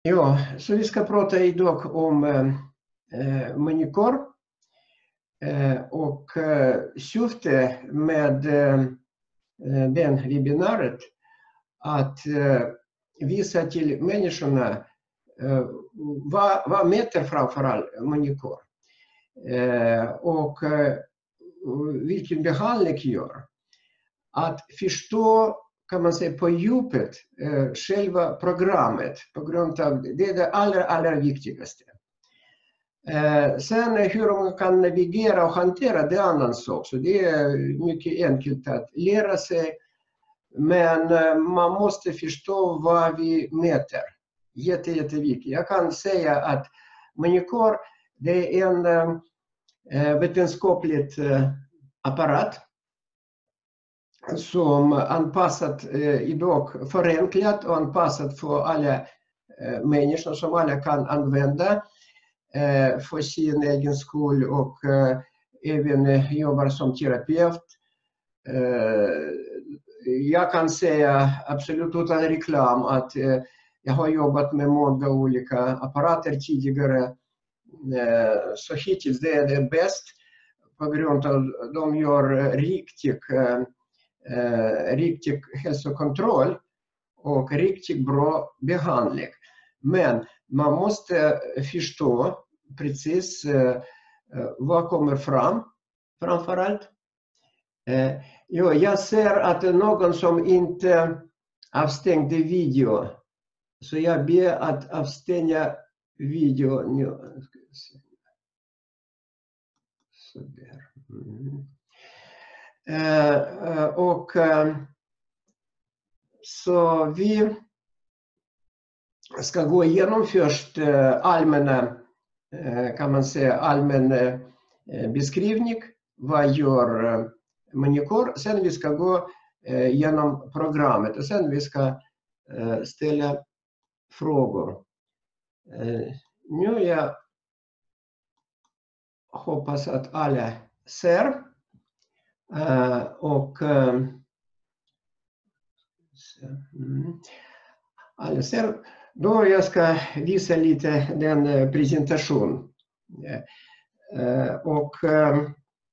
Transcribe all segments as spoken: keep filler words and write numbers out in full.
Ja, så vi ska prata idag om eh, människor eh, och eh, syftet med eh, den webbinariet att eh, visa till människorna eh, vad, vad mäter framförallt människor eh, och eh, vilken behandling gör. Att förstå, kan man säga, på djupet eh, själva programmet på grund av det är det allra, allra viktigaste. Eh, sen hur man kan navigera och hantera det är en annan sak. Så det är mycket enkelt att lära sig. Men eh, man måste förstå vad vi mäter. Jätte, jätteviktigt. Jag kan säga att människor det är en eh, vetenskaplig eh, apparat som anpassat eh, idag förenklat och anpassat för alla eh, människor som alla kan använda eh, för sin egen skull och eh, även eh, jobbar som terapeut. Eh, jag kan säga absolut utan reklam att eh, jag har jobbat med många olika apparater tidigare. Eh, så hittills det är det bäst på grund av att de gör riktigt eh, Eh, riktig hälsokontroll och riktigt bra behandling. Men man måste förstå precis eh, vad kommer fram framförallt. Eh, jo, jag ser att det är någon som inte avstängde video. Så jag ber att avstänga video nu. Så där. Mm. Uh, och uh, så vi ska gå igenom först uh, allmänna, uh, kan man säga, allmän uh, beskrivning. Vad gör uh, människor? Sen vi ska gå uh, igenom programmet och sen vi ska uh, ställa frågor. Uh, nu jag hoppas att alla ser. Uh, och uh, mm, alltså, då jag ska visa lite den uh, presentation. Uh, och uh,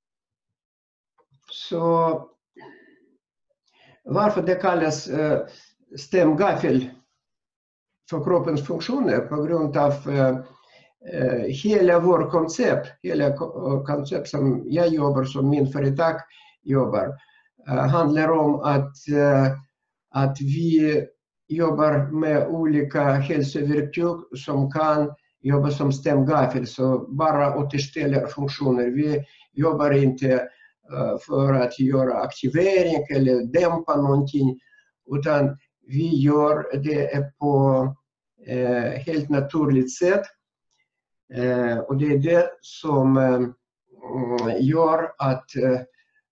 så varför det kallas uh, stämgaffel för kroppens funktioner på grund av uh, uh, hela vår koncept, hela koncept som jag jobbar, som min företag jobbar, uh, handlar om att, uh, att vi jobbar med olika hälsoverktyg som kan jobba som stämgaffel, så bara återställer funktioner. Vi jobbar inte uh, för att göra aktivering eller dämpa någonting, utan vi gör det på uh, helt naturligt sätt. Uh, och det är det som uh, gör att uh,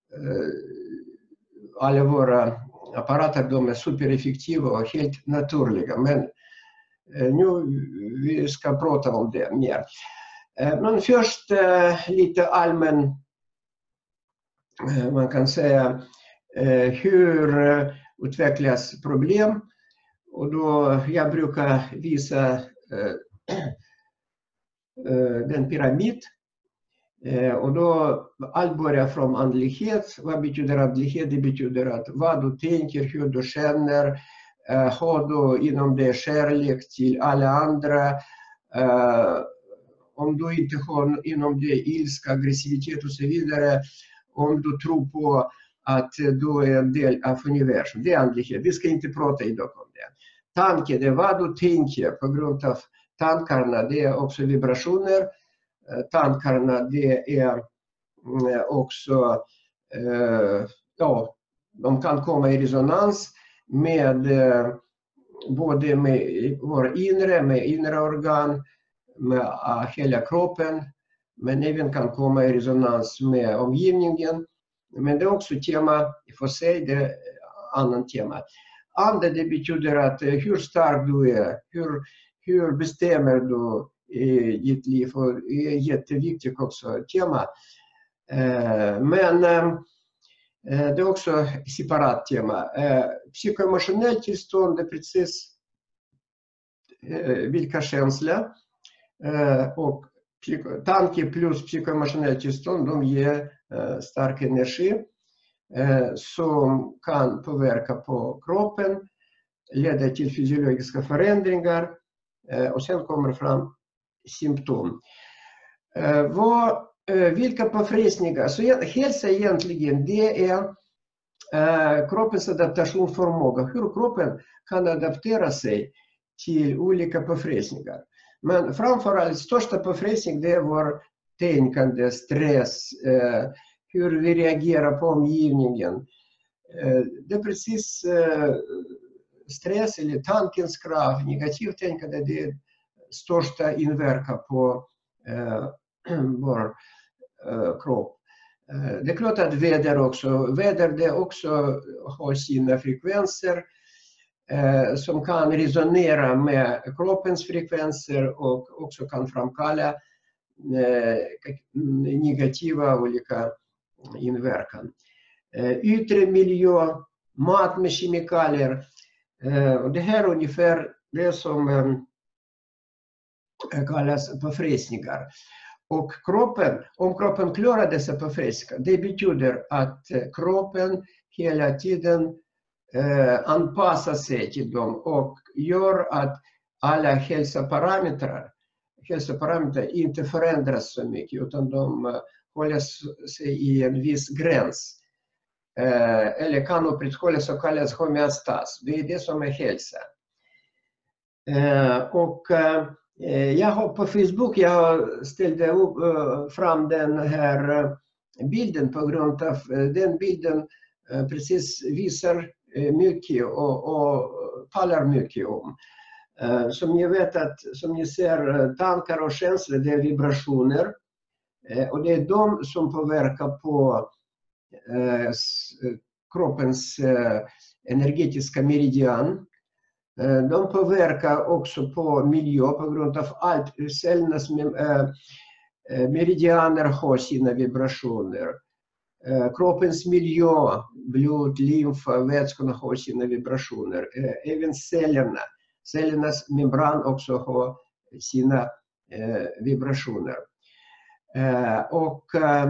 alla våra apparater de är supereffektiva och helt naturliga. Men eh, nu vi ska prata om det mer. Eh, men först eh, lite allmän, eh, man kan säga, eh, hur eh, utvecklas problem. Och då jag brukar visa eh, eh, den pyramid. Eh, och då allt börjar från andlighet. Vad betyder andlighet? Det betyder att vad du tänker, hur du känner, eh, har du inom det kärlek till alla andra. Eh, om du inte har inom det ilska, aggressivitet och så vidare. Om du tror på att du är en del av universum. Det är andlighet. Vi ska inte prata idag om det. Tanke, det är vad du tänker på grund av tankarna. Det är också vibrationer. Tankarna det är också, ja, de kan komma i resonans med både med våra inre, med inre organ, med hela kroppen, men även kan komma i resonans med omgivningen. Men det är också tema för sig, det är annan tema. Ande det betyder att hur stark du är, hur, hur bestämmer du i ditt liv, och det är jätteviktigt också tema. Men det är också separat tema. Psykoemotionellt tillstånd är precis vilka känslor och tanke plus psykoemotionellt tillstånd, de ger stark energi som kan påverka på kroppen, leda till fysiologiska förändringar och sen kommer fram symptom. Vad, vilka påfrestningar? Så hälsa egentligen, det är kroppens adaptationsförmåga, hur kroppen kan adaptera sig till olika påfrestningar. Men framförallt största påfrestning, det är vår tänkande, stress, hur vi reagerar på omgivningen. Det är precis stress eller tankens krav, negativt tänkande, det är största inverkan på vår kropp. Det är klart att väder också, väder det också har sina frekvenser som kan resonera med kroppens frekvenser och också kan framkalla negativa olika inverkan. Yttre miljö, mat med kemikalier, det här är ungefär det som kallas påfrestningar. Och kroppen, om kroppen klarar dessa påfrestningar, det betyder att kroppen hela tiden eh, anpassar sig till dem och gör att alla hälsoparametrar, hälsoparametrar inte förändras så mycket, utan de håller sig i en viss gräns. Eh, eller kan upprätthålla så kallad homeostas. Det är det som är hälsa. Eh, och eh, Jag har på Facebook, jag ställde upp, uh, fram den här uh, bilden på grund av uh, den bilden uh, precis visar uh, mycket och, och talar mycket om. Uh, som ni vet att, som ni ser, uh, tankar och känslor, det är vibrationer. Uh, och det är de som påverkar på uh, kroppens uh, energetiska meridian. De påverkar också på miljö på grund av allt. Cellernas meridianer har sina vibrationer. Kroppens miljö, blod, lymfa, vätskorna har sina vibrationer. Även cellerna. Cellernas membran också har sina vibrationer. Och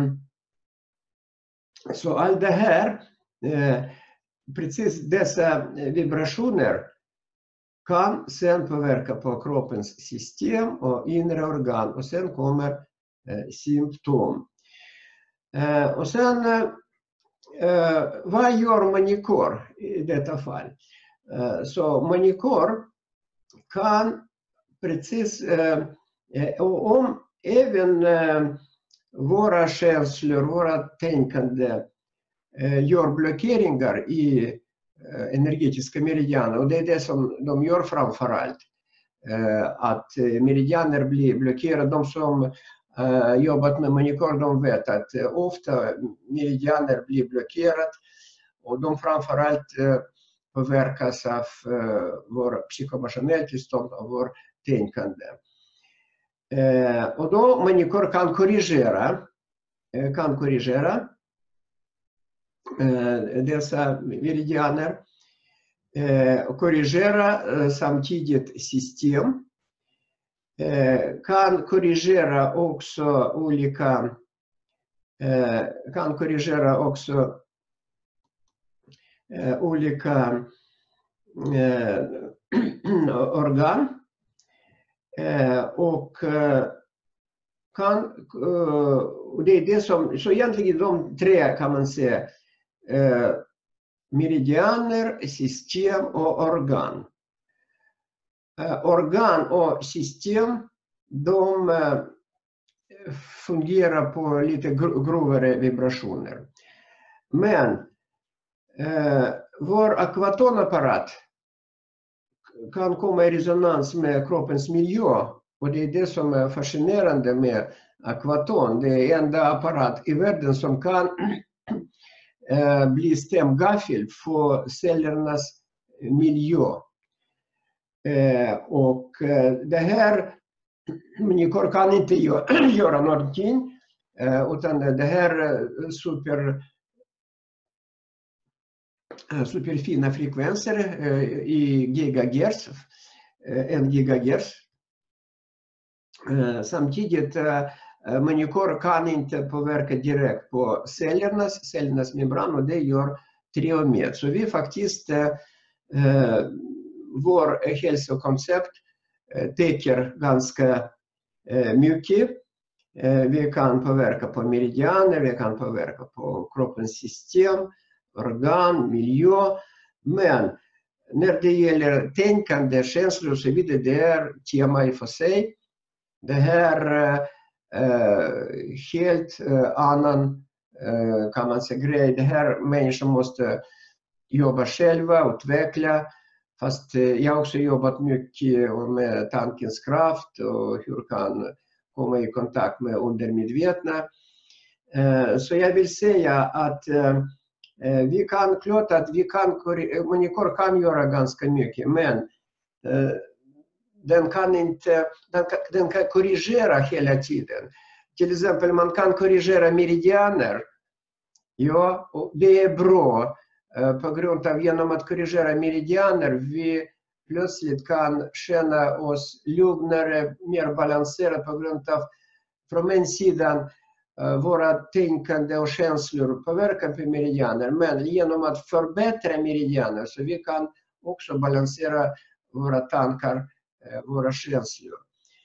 så allt det här, precis dessa vibrationer kan sen påverka på kroppens system och inre organ, och sen kommer eh, symptom. Eh, och sen, eh, vad gör manikör i detta fall? Eh, så manikör kan precis, eh, om även eh, våra känslor, våra tänkande eh, gör blockeringar i energetiska meridianer, och det är det som de gör framförallt, att meridianer blir blockerade. De som jobbat med manikör, de vet att ofta meridianer blir blockerade och de framförallt påverkas av vår psykoemotionella tillstånd och vår tänkande. Och då manikör kan korrigera, kan korrigera dessa meridianer, korrigera samtidigt system, kan korrigera också olika, kan korrigera också olika organ och kan, och det är det som, så egentligen de tre kan man säga, Eh, meridianer, system och organ. Eh, organ och system, de eh, fungerar på lite grovare vibrationer. Men eh, vår akvatonapparat kan komma i resonans med kroppens miljö, och det är det som är fascinerande med akvaton. Det är enda apparat i världen som kan blir stämgaffel för cellernas miljö. Och det här, manikör kan inte göra någonting, utan det här super, superfina frekvenser i gigahertz en gigahertz. Samtidigt monitor kan inte påverka direkt på cellernas, cellernas membran, och det gör triomet. Så vi faktiskt, eh, vår hälsokoncept eh, täcker ganska eh, mycket. Eh, vi kan påverka på meridianer, vi kan påverka på kroppens system, organ, miljö. Men när det gäller tänkande, känslor och så vidare, det är tema i för sig. Det här eh, helt eh, annan eh, kan man säga grej. Det här människor måste jobba själva, utveckla. Fast eh, jag har också jobbat mycket med tankens kraft och hur kan komma i kontakt med undermedvetna. Eh, så jag vill säga att eh, vi kan, klart att vi kan, monitor kan göra ganska mycket, men eh, den kan inte, den kan, den kan korrigera hela tiden. Till exempel man kan korrigera meridianer. Ja, och det är bra. På grund av genom att korrigera meridianer vi plötsligt kan känna oss lugnare, mer balanserade på grund av från en sidan våra tänkande och känslor påverkar på meridianer, men genom att förbättra meridianer så vi kan också balansera våra tankar, våra känslor.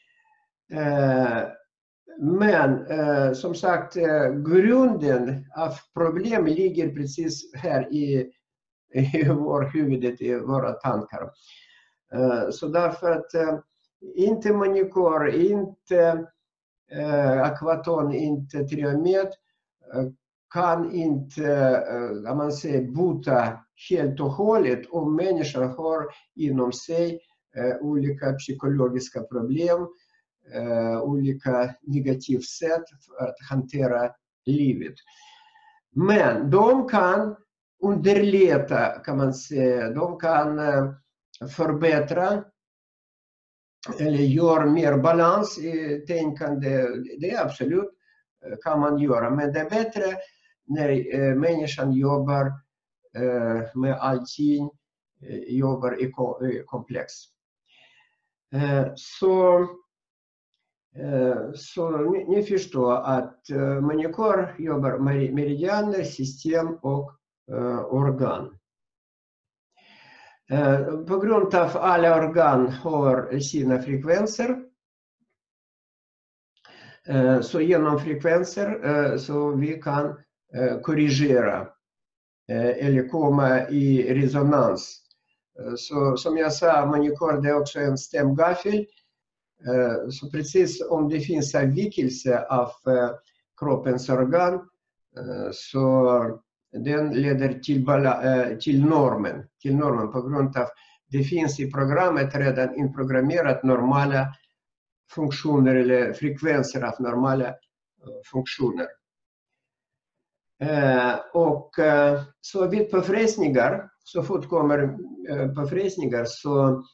Men som sagt, grunden av problem ligger precis här i, i vår huvudet, i våra tankar. Så därför att inte monitor, inte akvaton, inte triomet kan inte, kan man säga, bota helt och hållet om människor har inom sig olika psykologiska problem, olika negativt sätt att hantera livet. Men de kan underlätta, kan man säga, de kan förbättra eller gör mer balans i tänkande. Det är absolut kan man göra, men det är bättre när människan jobbar med allting, jobbar i komplex. Så, så ni, ni förstår att monitor jobbar med meridianer, system och organ. På grund av alla organ har sina frekvenser. Så genom frekvenser så vi kan korrigera eller komma i resonans. Så som jag sa, monitor det är också en stämgaffel. Så precis om det finns avvikelse av kroppens organ så den leder till, till normen, till normen på grund av det finns i programmet redan inprogrammerat normala funktioner eller frekvenser av normala funktioner. Och så vid påfrestningar, så fort kommer påfrestningar så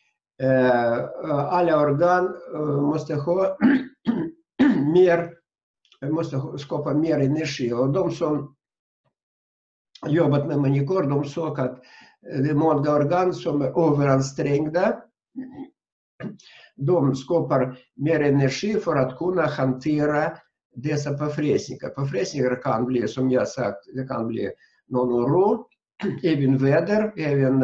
alla organ måste ha mer, måste skapa mer energi, och de som jobbat med monitor, de såg att det är många organ som är överansträngda. De skapar mer energi för att kunna hantera dessa påfrestningar. Påfrestningar kan bli, som jag sagt, det kan bli någon oro, även väder, även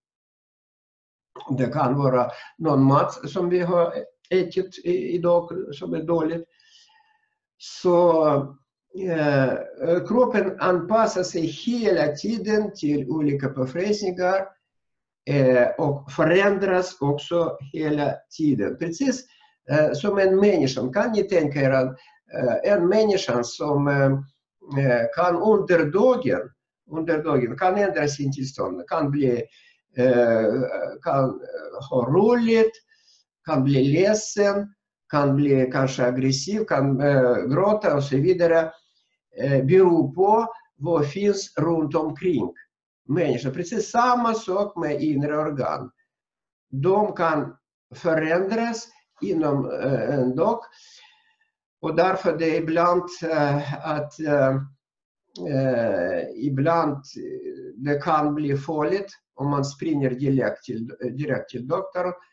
det kan vara någon mat som vi har ätit idag som är dåligt. Så eh, kroppen anpassar sig hela tiden till olika påfrestningar eh, och förändras också hela tiden. Precis eh, som en människa. Kan ni tänka er att eh, en människa som eh, kan under dagen, under dagen kan ändra sin tillstånd, kan bli kan ha roligt, kan bli ledsen, kan bli kanske aggressiv, kan äh, gråta och så vidare, äh, beror på vad finns runt omkring människan. Precis samma sak med inre organ. De kan förändras inom äh, en dag, och därför det är ibland äh, att äh, äh, ibland det kan bli farligt om man springer direkt till, direkt till doktorn.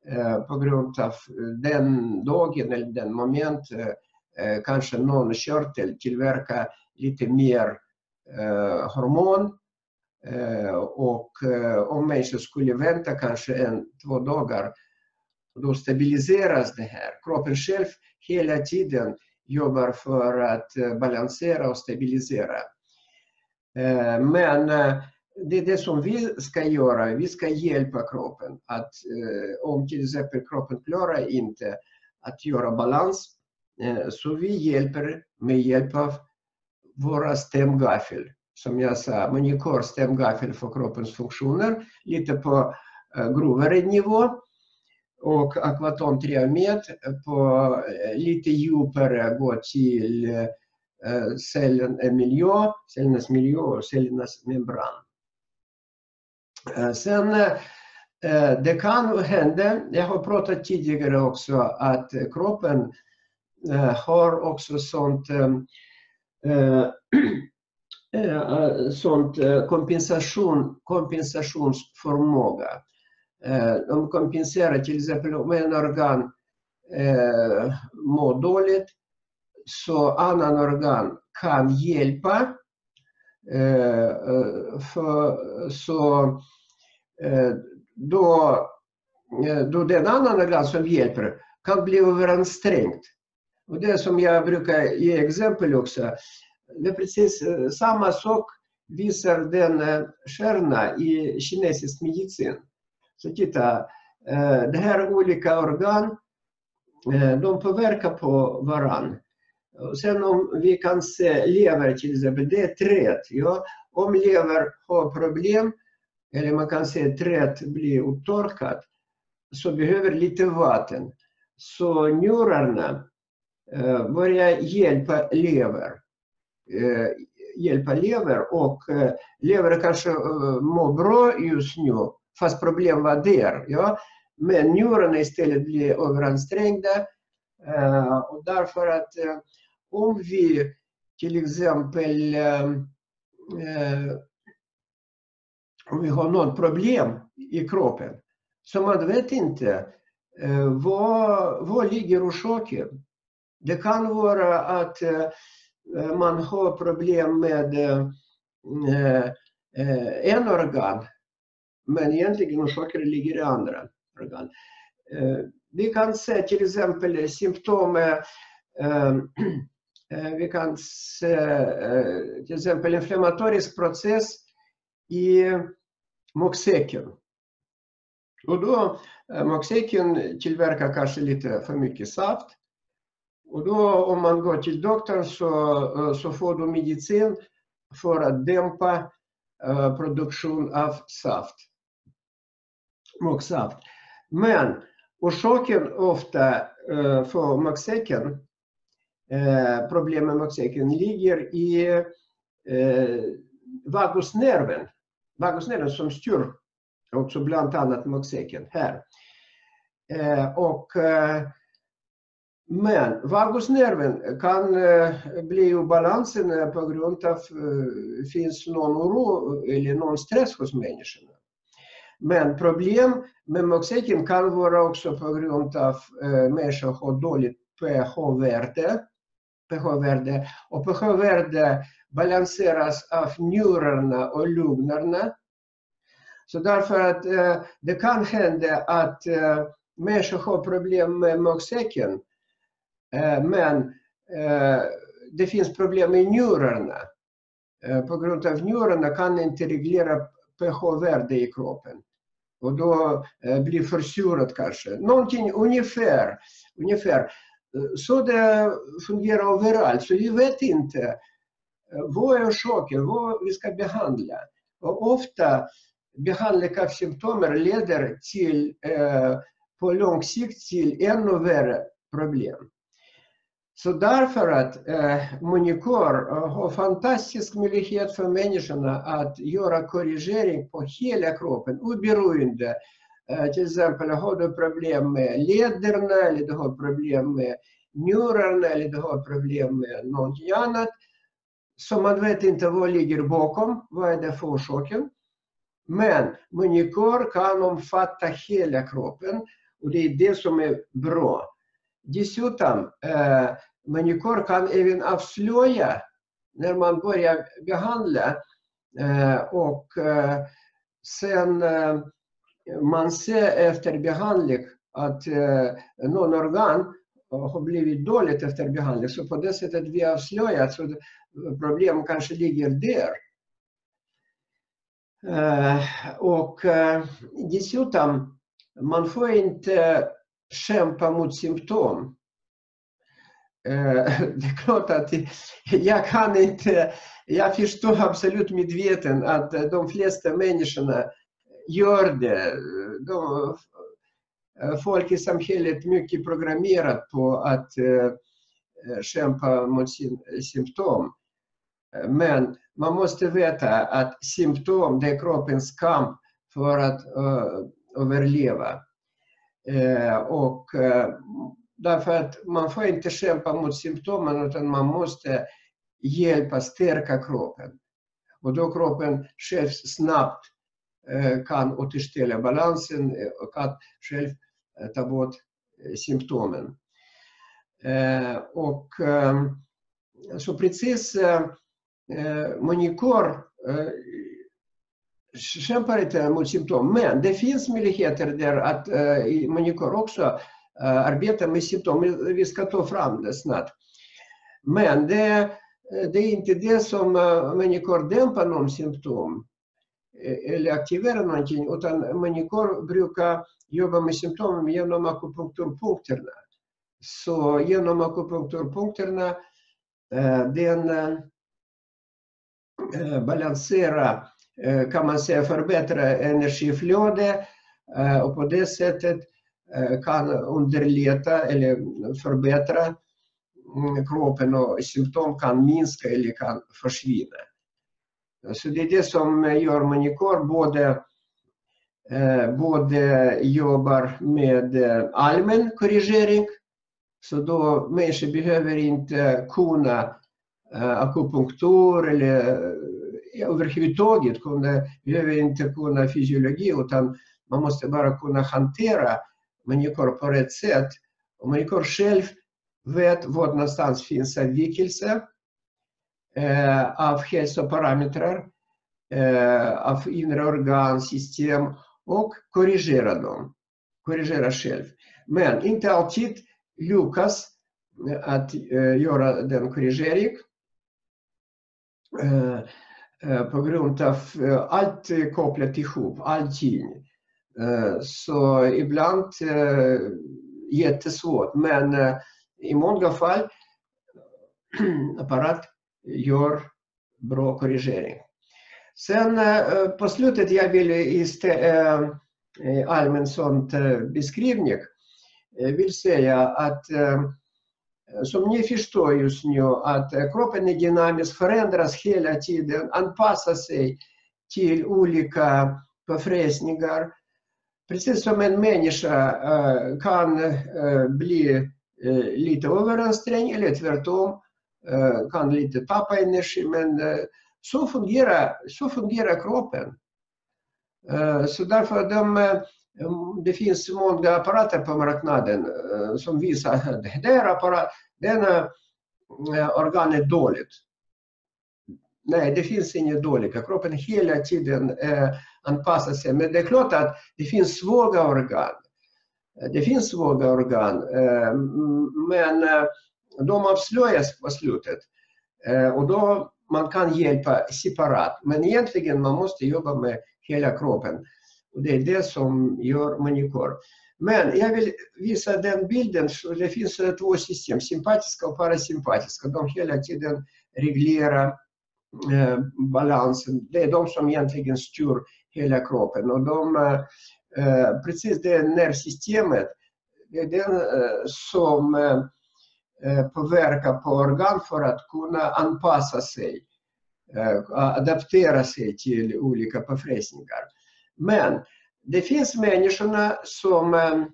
eh, på grund av den dagen eller den moment eh, kanske någon körtel tillverkar lite mer eh, hormon. Eh, och eh, om människor skulle vänta kanske en, två dagar, då stabiliseras det här. Kroppen själv hela tiden jobbar för att eh, balansera och stabilisera. Eh, men eh, det är det som vi ska göra. Vi ska hjälpa kroppen. Att, eh, om till exempel kroppen klarar inte att göra balans, eh, så vi hjälper med hjälp av våra stämgaffel. Som jag sa, Manicor stämgaffel för kroppens funktioner, lite på eh, grovare nivå. Och Aquaton Triamet på eh, lite djupare går till eh, cellen miljö, cellernas miljö och cellernas membran. Eh, sen eh, det kan hända, jag har pratat tidigare också, att kroppen eh, har också sånt eh, sånt kompensation, kompensationsförmåga. De kompenserar till exempel om en organ eh, mår dåligt, så annan organ kan hjälpa. Eh, för, så eh, då, då den annan organ som hjälper kan bli överansträngd. Och det som jag brukar ge exempel också, det är precis samma sak visar den stjärna i kinesisk medicin. Så titta, det här olika organ, de påverkar på varann. Sen om vi kan se lever till exempel, det är träd. Ja? Om lever har problem, eller man kan se träd blir uttorkat, så behöver lite vatten. Så njurarna börjar hjälpa lever. hjälpa lever och lever kanske mår bra just nu, fast problem var där. Ja? Men njurarna istället blir överansträngda. Och därför att om vi till exempel om vi har något problem i kroppen, så man vet inte vad, vad ligger orsaken. Det kan vara att man har problem med en organ, men egentligen orsaken ligger i andra organ. Vi kan se till exempel symptom, vi kan se till exempel inflammatorisk process i magsäcken. Och då magsäcken tillverkar kanske lite för mycket saft. Och då om man går till doktorn så, så får du medicin för att dämpa uh, produktion av saft. Magsaft. Men orsaken ofta uh, för magsäcken, uh, problem med magsäcken ligger i uh, vagusnerven. Vagusnerven som styr också bland annat magsäcken här. Uh, och uh, Men vagusnerven kan uh, bli i balansen på grund av uh, finns någon oro eller någon stress hos människorna. Men problem med magsäcken kan vara också på grund av uh, människor har dåligt pH-värde. pH-värde. Och pH-värde balanseras av njurarna och lungorna. Så därför att uh, det kan hända att uh, människor har problem med magsäcken. Men eh, det finns problem med njurarna. Eh, på grund av njurarna kan inte reglera pH-värde i kroppen. Och då eh, blir försurat kanske. Någonting ungefär. ungefär. Så det fungerar överallt. Så vi vet inte eh, vad är orsaken, vad vi ska behandla. Och ofta behandling av symptomer leder till eh, på lång sikt till ännu värre problem. Så därför att eh, Manicor har fantastisk möjlighet för människorna att göra korrigering på hela kroppen, oberoende. Eh, till exempel har du problem med lederna, eller du har problem med njurarna, eller du har problem med någonting annat. Så man vet inte vad ligger bakom, vad är det för orsaken. Men Manicor kan omfatta hela kroppen. Och det är det som är bra. Dessutom, eh, manikör kan även avslöja när man börjar behandla eh, och eh, sen eh, man ser efter behandling att eh, någon organ har blivit dåligt efter behandling. Så på det sättet vi avslöjar att problem kanske ligger där. Eh, och eh, dessutom, man får inte kämpa mot symptom. Eh, det är klart att jag kan inte, jag förstår absolut medveten att de flesta människorna gör det. De, folk i samhället är mycket programmerat på att eh, kämpa mot sin symptom. Men man måste veta att symptom, det är kroppens kamp för att uh, överleva. Uh, och uh, därför att man får inte kämpa mot symptomen, utan man måste hjälpa stärka kroppen. Och då kroppen själv snabbt uh, kan återställa balansen och att själv uh, ta bort uh, symptomen. Uh, och uh, så precis uh, manikör kämpar inte mot symptom, men det finns möjligheter där att uh, manikör också uh, arbetar med symptom. Vi ska ta fram det snart. Men det, det är inte det som uh, manikör dämpar någon symptom eller aktiverar någonting, utan manikör brukar jobba med symptom genom akupunkturpunkterna. Så genom akupunkturpunkterna uh, den uh, balansera, kan man säga, förbättra energiflöde och på det sättet kan underlätta eller förbättra kroppen och symptom kan minska eller kan försvinna. Så det är det som gör manikör, både, både jobbar med allmän korrigering, så då människor behöver inte kunna akupunktur eller överhuvudtaget kunna, behöver inte kunna fysiologi, utan man måste bara kunna hantera manikör på rätt sätt. Och manikör själv vet var någonstans finns avvikelse eh, av hälsoparametrar, eh, av inre organ, system och korrigera dem. Korrigera själv. Men inte alltid lyckas att eh, göra den korrigering. Uh, uh, på grund av uh, allt uh, kopplat ihop, allting. Uh, så ibland uh, jättesvårt, men uh, i många fall apparat gör bra korrigering. Sen uh, på slutet jag vill istället uh, allmän sånt uh, beskrivning uh, vill säga att uh, som ni förstår just nu att kroppen är dynamisk, förändras hela tiden, anpassar sig till olika påfrestningar. Precis som en människa kan bli lite överansträngd eller tvärtom, kan lite tappa energi, men så fungerar, så fungerar kroppen. Så därför de, det finns många apparater på marknaden som visar att det här apparat, denna organ är dåligt. Nej, det finns inget dåligt. Kroppen hela tiden eh, anpassar sig. Men det är klart att det finns svaga organ. Det finns svaga organ. Eh, men eh, de avslöjas på slutet. Eh, och då man kan hjälpa separat. Men egentligen man måste jobba med hela kroppen. Och det är det som gör manikör. Men jag vill visa den bilden. Så det finns två system, sympatiska och parasympatiska. De hela tiden reglerar eh, balansen. Det är de som egentligen styr hela kroppen. Och de, eh, precis det nervsystemet, det är den eh, som eh, påverkar på organ för att kunna anpassa sig, eh, adaptera sig till olika påfrestningar. Men det finns människorna som äh,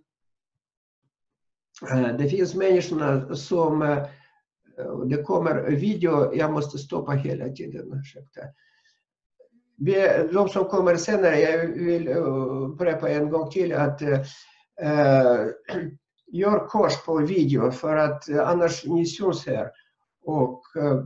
det finns människorna som äh, det kommer video, jag måste stoppa hela tiden, ursäkta. De som kommer senare, jag vill upprepa en gång till att äh, eh, gör kors på video för att eh, annars ni syns här. Och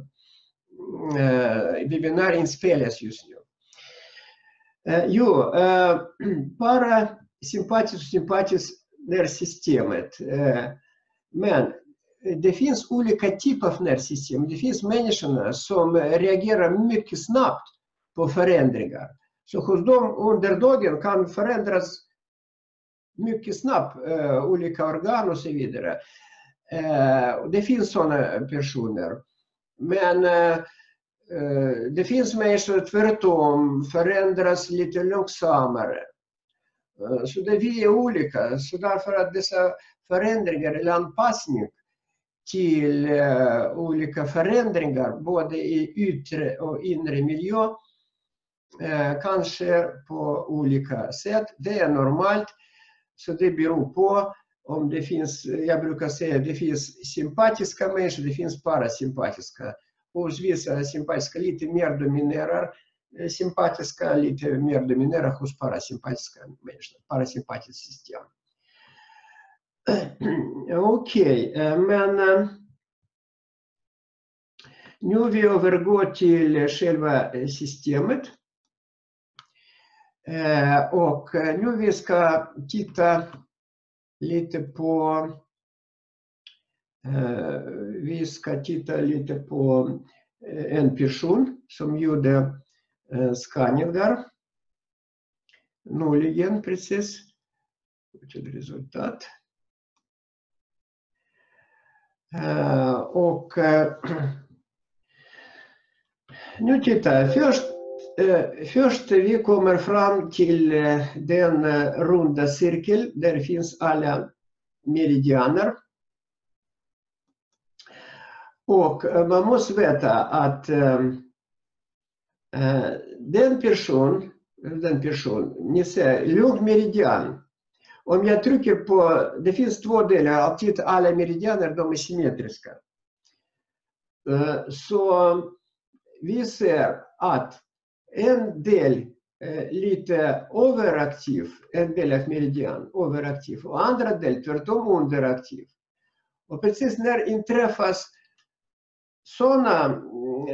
eh, webbinar inspelas just nu. Eh, jo, eh, parasympatiskt och sympatiskt nervsystemet. Eh, men det finns olika typer av nervsystem. Det finns människor som reagerar mycket snabbt på förändringar. Så hos dem under dagen kan förändras mycket snabbt eh, olika organ och så vidare. Eh, det finns sådana personer. Men eh, det finns människor tvärtom förändras lite långsammare. Eh, så det vi är olika. Så därför att dessa förändringar eller anpassning till uh, olika förändringar både i yttre och inre miljö uh, kanske på olika sätt. Det är normalt, så det beror på om det finns, jag brukar säga, det finns sympatiska människor, det finns parasympatiska. Hos vissa sympatiska lite mer dominerar, sympatiska lite mer dominerar hos parasympatiska människor, parasympatiskt system. Okej, okay, men nu vi övergår till själva systemet. Och nu vi ska titta lite på vi ska titta lite på en person som gjorde skanningar nyligen precis. Till resultat. Uh, och uh, nu tittar först, uh, först vi kommer fram till uh, den uh, runda cirkel där det finns alla meridianer. Och uh, man måste veta att uh, uh, den person, den person, ni ser, lugmeridian. Om jag trycker på, det finns två delar, alltid alla meridianer, de är symmetriska. Så vi ser att en del är lite överaktiv, en del av meridian överaktiv och andra del tvärtom underaktiv. Och precis när inträffas sådana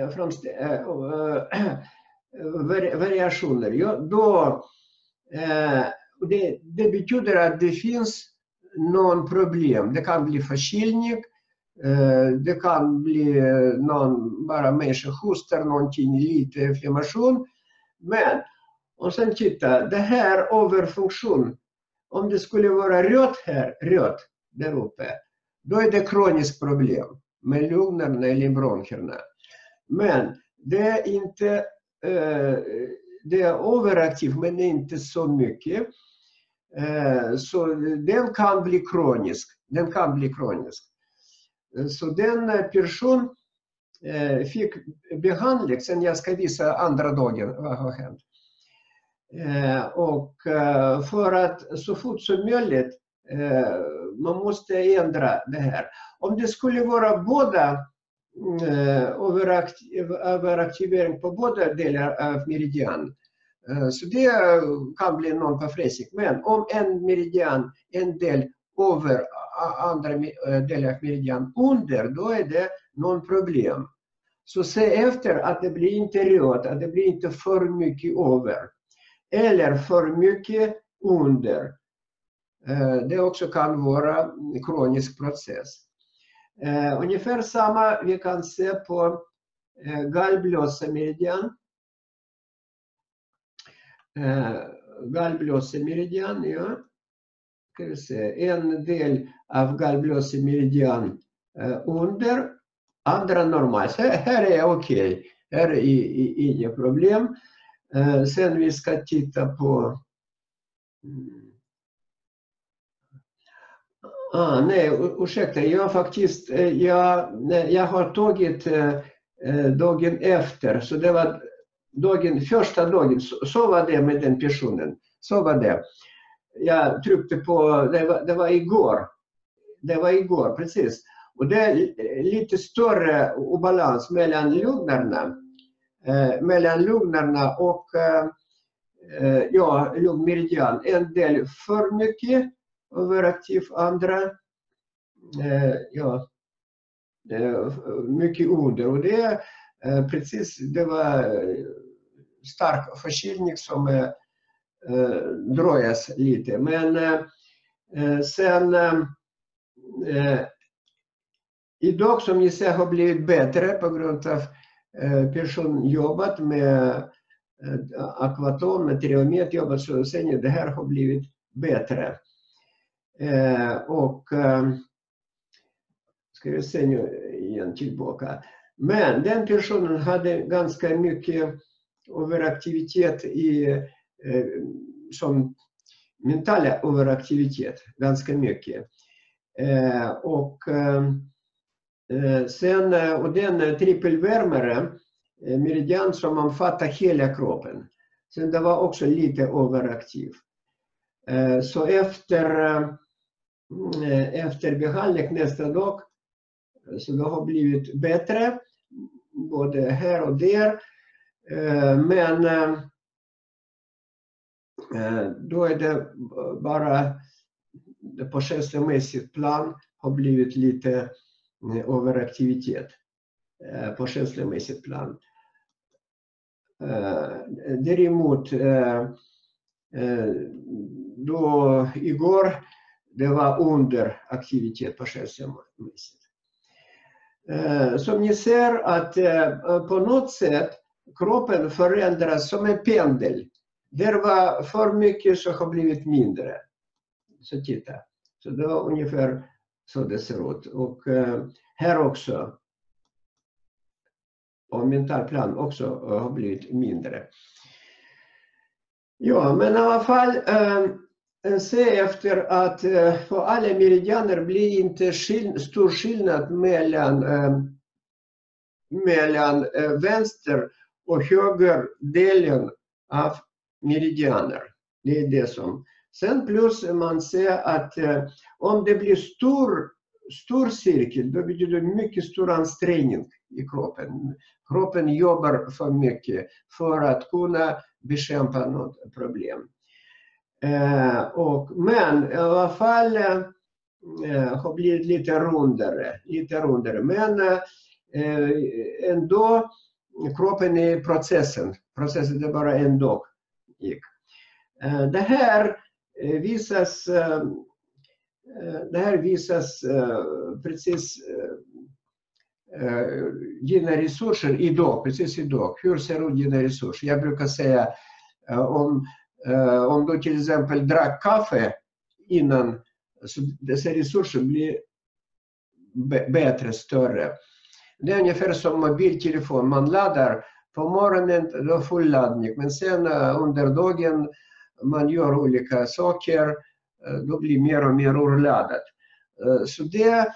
variationer, då Det, det betyder att det finns någon problem. Det kan bli förkylning, det kan bli någon, bara människa hostar någonting, lite inflammation. Men, och sen titta, det här överfunktion, om det skulle vara rött här, rött där uppe, då är det kroniskt problem med lungorna eller broncherna. Men det är inte, det är överaktivt men inte så mycket. Så den kan bli kronisk. Den kan bli kronisk. Så den person fick behandling, sen jag ska visa andra dagen vad har hänt. Och för att så fort som möjligt man måste ändra det här. Om det skulle vara båda överaktivering på båda delar av meridian, så det kan bli någon förfräsning. Men om en meridian, en del över andra delar av meridian under, då är det någon problem. Så se efter att det blir inte rött, att det blir inte för mycket över. Eller för mycket under. Det också kan vara en kronisk process. Ungefär samma vi kan se på gallblåsemeridian. Gallblåsemeridian, ja. Ska vi se. En del av gallblåsemeridian under, andra normalt. Här är okej. Okay. Här är inga problem. Sen vi ska titta på... Ah, nej, ursäkta. Jag faktiskt, jag, jag har tagit dagen efter. Så det var dagen, första dagen. Så, så var det med den personen. Så var det. Jag tryckte på, det var, det var igår. Det var igår, precis. Och det är lite större obalans mellan lugnerna. Eh, mellan lugnerna och eh, ja, lugmeridian. En del för mycket överaktiv, andra eh, ja, eh, mycket under. Och det eh, precis, det var stark förkylning som eh, dröjas lite. Men eh, sen eh, idag som ni ser har blivit bättre på grund av eh, person jobbat med eh, akvaton, med triomet jobbat, så sen det här har blivit bättre. Eh, och eh, ska vi se nu igen tillbaka. Men den personen hade ganska mycket överaktivitet i eh, som mentala överaktivitet, ganska mycket. Eh, och eh, sen, och den trippelvärmare, eh, meridian som omfattar hela kroppen. Sen det var också lite överaktiv. Eh, så efter, eh, efter behandling nästa dag, så det har blivit bättre, både här och där. Eh, men eh, då är det bara på känslomässigt plan har blivit lite överaktivitet på känslomässigt plan. Däremot då igår det var underaktivitet på känslomässigt. Som ni ser att på något sätt kroppen förändras som en pendel. Det var för mycket så har blivit mindre. Så titta. Så det var ungefär så det ser ut. Och här också. Och mentalplan också har blivit mindre. Ja, men i alla fall eh, se efter att eh, på alla meridianer blir inte skill stor skillnad mellan, eh, mellan eh, vänster och höger delen av meridianer. Det är det som. Sen plus man ser att eh, om det blir stor, stor cirkel, då betyder det mycket stor ansträngning i kroppen. Kroppen jobbar för mycket för att kunna bekämpa något problem. Eh, och, men i alla fall eh, har blivit lite rundare, lite rundare. Men eh, ändå kroppen är processen. Processen är bara en dag gick. Eh, det här eh, visas, eh, det här visas eh, precis eh, dina resurser idag, precis idag. Hur ser ut dina resurser? Jag brukar säga om, om du till exempel drack kaffe innan, så dessa resurser blir bättre, större. Det är ungefär som mobiltelefon. Man laddar på morgonen, då full laddning. Men sen under dagen man gör olika saker, då blir mer och mer urladdat. Så det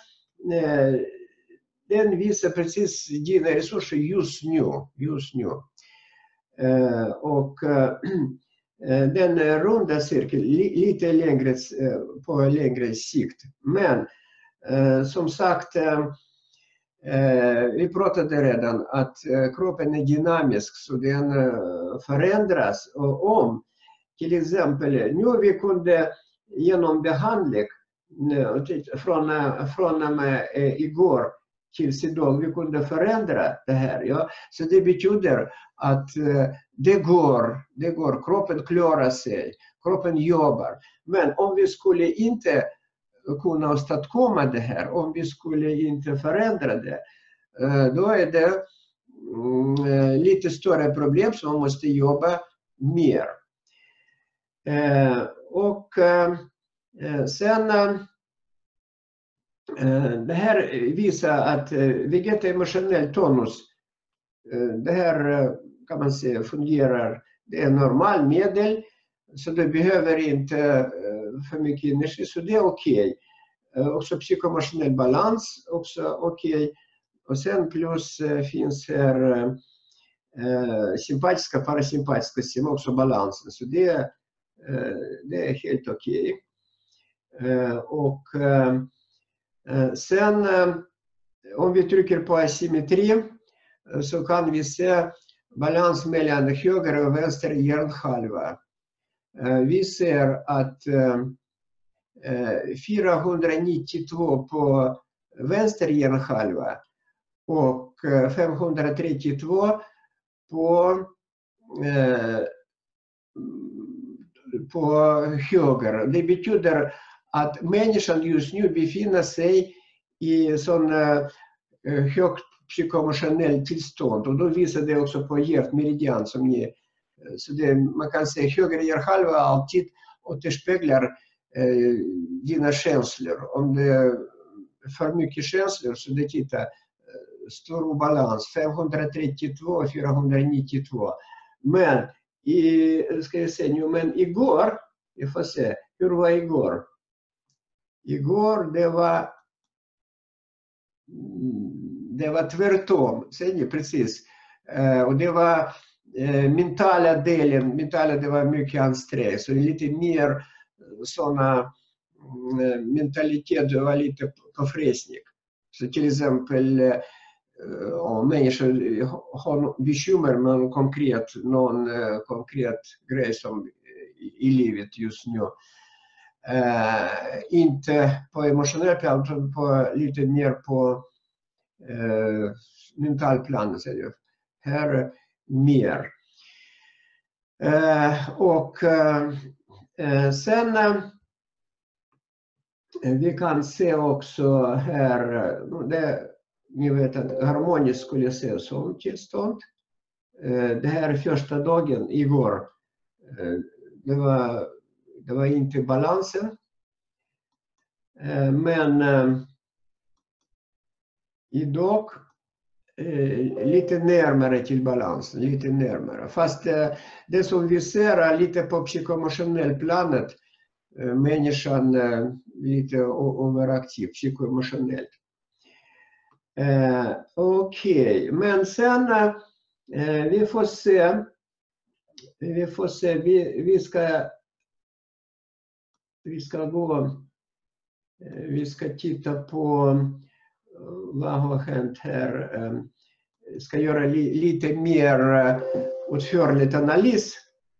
den visar precis dina resurser just nu. Just nu. Eh, och eh, den runda cirkeln li, lite längre, eh, på längre sikt. Men eh, som sagt, eh, vi pratade redan att eh, kroppen är dynamisk, så den eh, förändras. Och om till exempel nu vi kunde genom behandling eh, från, från eh, igår tills idag vi kunde förändra det här. Ja? Så det betyder att eh, det går, det går, kroppen klarar sig, kroppen jobbar. Men om vi skulle inte kunna åstadkomma det här, om vi skulle inte förändra det, eh, då är det mm, lite större problem som man måste jobba mer. Eh, och eh, sen det här visar att vegetativ-emotionell tonus, det här kan man säga fungerar, det är normal medel, så det behöver inte för mycket energi, så det är okej. Okay. Också psykoemotionell balans, också okej. Okay. Och sen plus finns här eh, sympatiska, parasympatiska system, också balansen, så det, det är helt okej. Okay. Och sen om vi trycker på asymmetri så kan vi se balans mellan höger och vänster hjärnhalva. Vi ser att fyrahundranittiotvå på vänster hjärnhalva och femhundratrettiotvå på, eh, på höger. Det betyder att människan just nu befinner sig i sån eh, högt psykoemotionellt tillstånd, och då visar det också på hjärtmeridian som ni, så det, man kan säga höger hjärnhalva alltid återspeglar eh, dina känslor. Om det är för mycket känslor så det tittar stor obalans, femhundratrettiotvå fyrahundranittiotvå. Men i, ska jag säga nu, men igår, vi får se, hur var igår? Igår det var det var tvärtom, ser ni precis. Eh, och det var eh, mentala delen, mentala det var mycket ansträngt, så lite mer sådana eh, mentalitet, det var lite påfrestning. Så till exempel eh, om människor har bekymmer med någon konkret, någon eh, konkret grej som i, i livet just nu. Eh, inte på emotionell plan, utan på, lite mer på eh, mental plan. Här mer. Eh, och eh, sen eh, vi kan se också här, det, ni vet att harmoniskt skulle se som tillstånd. Eh, det här är första dagen igår. Eh, det var Det var inte balansen. Men eh, idag eh, lite närmare till balansen, lite närmare. Fast eh, det som vi ser är lite på psykoemotionell planet. Eh, människan eh, lite överaktiv, psykoemotionellt. Eh, Okej, okay. Men sen eh, vi får se. Vi får se, vi, vi ska Vi ska gå, vi ska titta på vad har hänt här. Vi ska göra li, lite mer utförligt analys.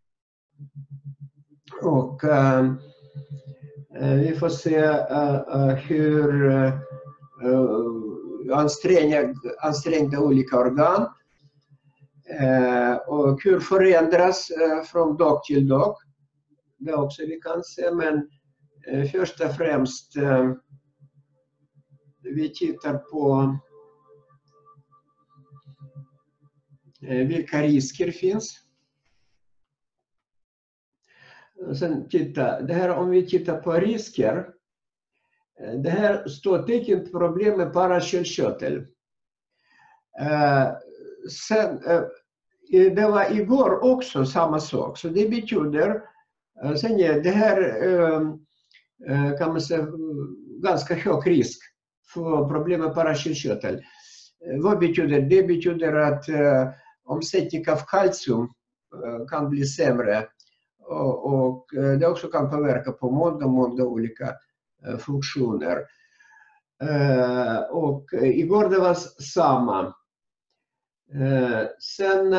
Och uh, vi får se uh, hur uh, ansträngda, ansträngda olika organ uh, och hur förändras uh, från dag till dag. Det också vi kan se, men eh, först och främst eh, vi tittar på eh, vilka risker finns. Och sen titta, det här om vi tittar på risker, eh, det här står tecken på problem med parasköldkörtel. Eh, sen, eh, det var igår också samma sak, så det betyder sen är det här kan man säga ganska hög risk för problem med parasköldkörtel. Vad betyder det? Det betyder att omsättning av kalcium kan bli sämre och det också kan påverka på många, många olika funktioner. Och igår det var samma. Sen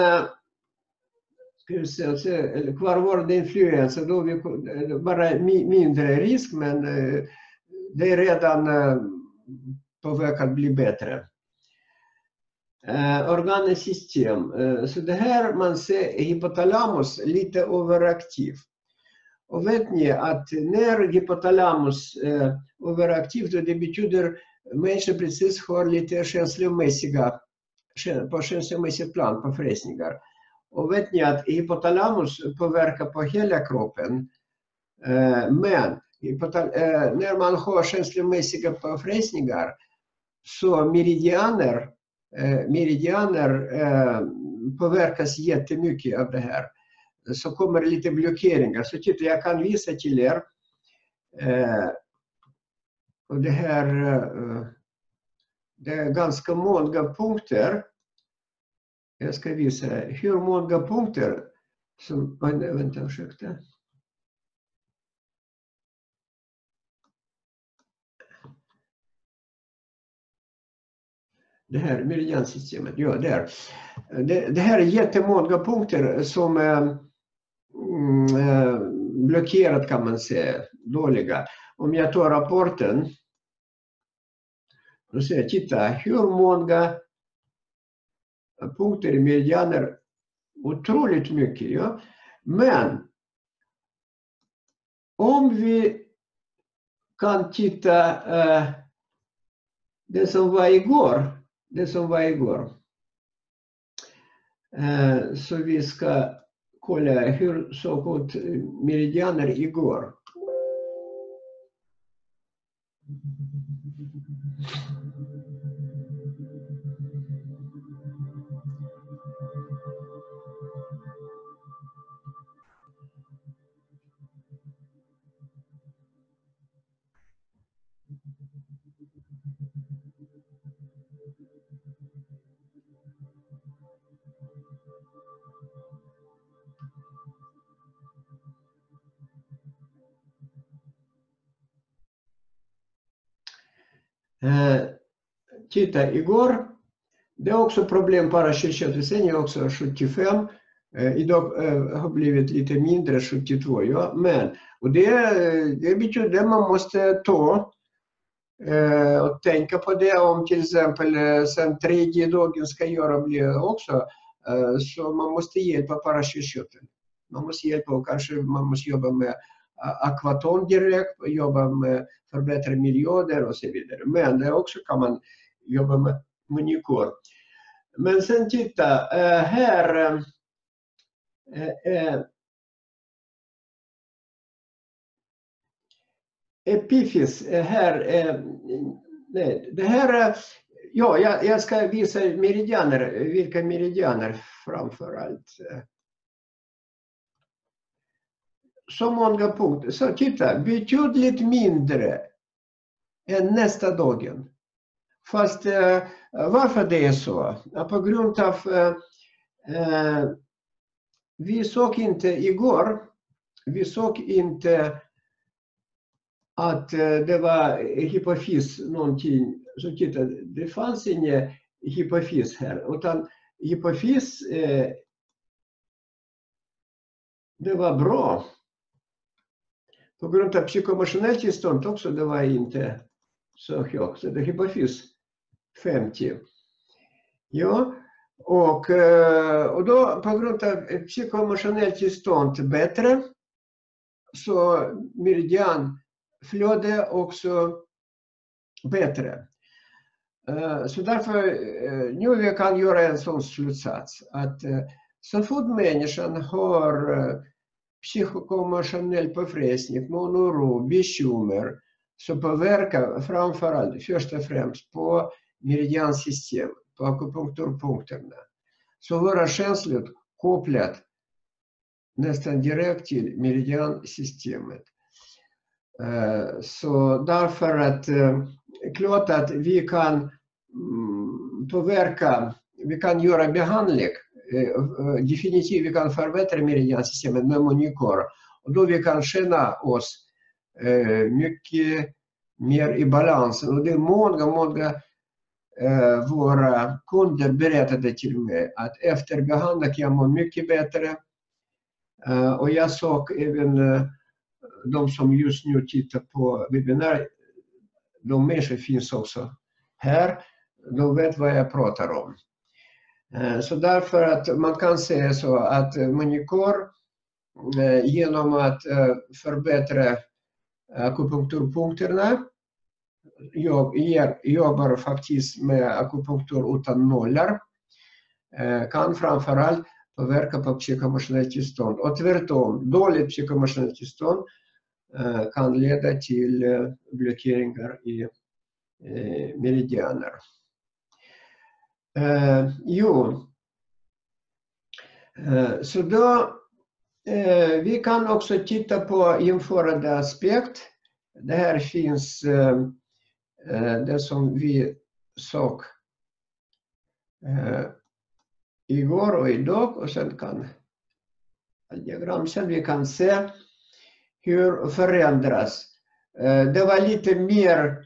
kvarvarande influensa, då vi bara mindre risk, men det är redan på väg att bli bättre. Organsystem, så det här man ser hypotalamus lite överaktiv. Och vet ni att när hypotalamus är överaktiv, då det betyder människan precis har lite känslomässiga, på känslomässigt plan, på fräsningar. Och vet ni att hypotalamus påverkar på hela kroppen. Men när man har känslomässiga påfrestningar så meridianer, meridianer påverkas jättemycket av det här. Så kommer lite blockeringar. Så titta, jag kan visa till er. Och det här, det är ganska många punkter. Jag ska visa hur många punkter som, vänta, ursäkta. Det här meridiansystemet, ja där. Det, det här är jättemånga punkter som är mm, blockerat kan man säga, dåliga. om jag tar rapporten och säger, titta, hur många punkter i meridianer, otroligt mycket. Ja? Men om vi kan titta uh, det som var igår, det som var igår. Uh, så vi ska kolla hur såg ut meridianer igår. Uh, titta, igår, det är också problem para tjugotre, också sjuttiofem. Uh, idag uh, har blivit lite mindre, sjuttiotvå. Ja? Men, och det, det betyder att man måste ta uh, och tänka på det om till exempel uh, sen tredje dagen ska göra bli också. Uh, så man måste hjälpa para tjugotre. Man måste hjälpa och kanske man måste jobba med akvaton direkt, jobba med förbättra miljöer och så vidare. Men det också kan man jobba med manikor. Men sen titta, här epifys, här, nej, det här, ja, jag, jag ska visa meridianer, vilka meridianer framför allt. Så många punkter. Så titta, betydligt mindre än nästa dagen. Fast eh, varför det är så? På grund av eh, vi såg inte igår, vi såg inte att eh, det var hypofys någonting. Så titta, det fanns ingen hypofys här, utan hypofys eh, det var bra. På grund av psykoemotionellt tillstånd också det var inte så högt. Så det är hypofys femtio. Ja, och, och då på grund av psykoemotionellt tillstånd bättre så meridianflöde också bättre. Så därför nu vi kan göra en sån slutsats att så fort människan har psykoemotionell påfrestning, oro, bekymmer, så påverkar framförallt först och främst på meridiansystem, på akupunkturpunkterna. Så våra känslor kopplat nästan direkt till meridiansystemet. Så därför att klart att vi kan påverka, vi kan göra behandling, definitivt vi kan förbättra meridiansystemet med manikor. Och då vi kan känna oss mycket mer i balans. Och det är många, många eh, våra kunder berättade till mig att efter behandling kan man mycket bättre. Eh, och jag såg även eh, de som just nu tittar på webbinar, de människor finns också här. De vet vad jag pratar om. Eh, så därför att man kan säga så att manikor eh, genom att eh, förbättra akupunkturpunkterna jobb, jobbar faktiskt med akupunktur utan nollar, kan framförallt påverka på psykoemotionellt tillstånd. Och tvärtom, dåligt psykoemotionellt tillstånd kan leda till blockeringar i meridianer. Jo, så då vi kan också titta på jämförande aspekt. Det här finns det som vi såg igår och idag, och sen kan diagram, sen vi kan se hur förändras. Det var lite mer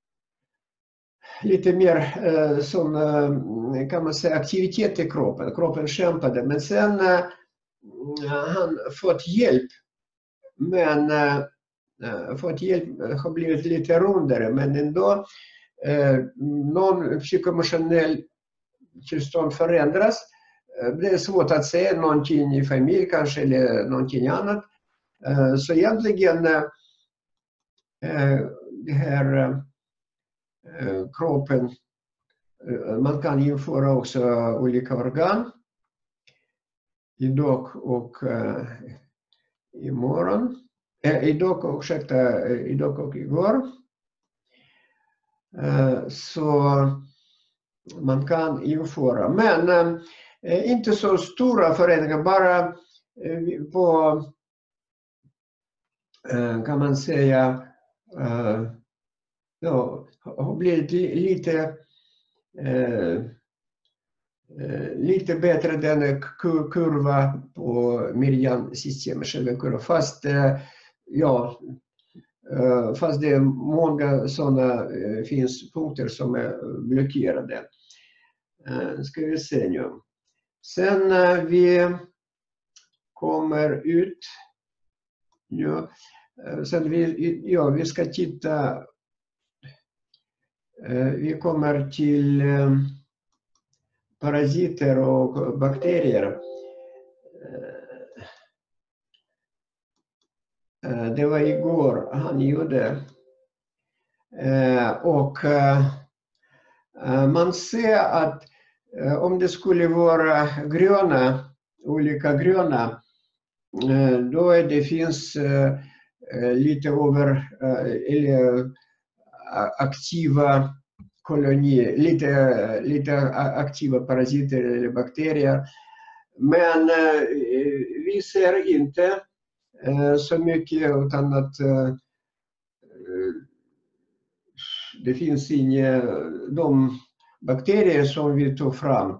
lite mer som kan man säga aktivitet i kroppen. Kroppen kämpade, men sen han fått hjälp. Men fått hjälp, har blivit lite rundare, men ändå någon psykoemotionell tillstånd förändras. Det är svårt att säga, någonting i familj kanske eller någonting annat. Så egentligen det här kroppen, man kan införa också olika organ idag och imorgon. Idag och, ursäkta, idag och igår. Så man kan införa, men inte så stora förändringar, bara på, kan man säga, ja, har blivit lite lite bättre den kurva på Meridian-systemet, själva kurva, fast ja, fast det är många sådana finns punkter som är blockerade. Ska vi se nu. Sen vi kommer ut, ja, sen vi, ja, vi ska titta, vi kommer till parasiter och bakterier. Det var igår han gjorde. Och man ser att om det skulle vara gröna, olika gröna, då är det finns lite över eller aktiva kolonier, lite, lite aktiva parasiter eller bakterier. Men vi ser inte så mycket, utan att det finns inga, de bakterier som vi tog fram,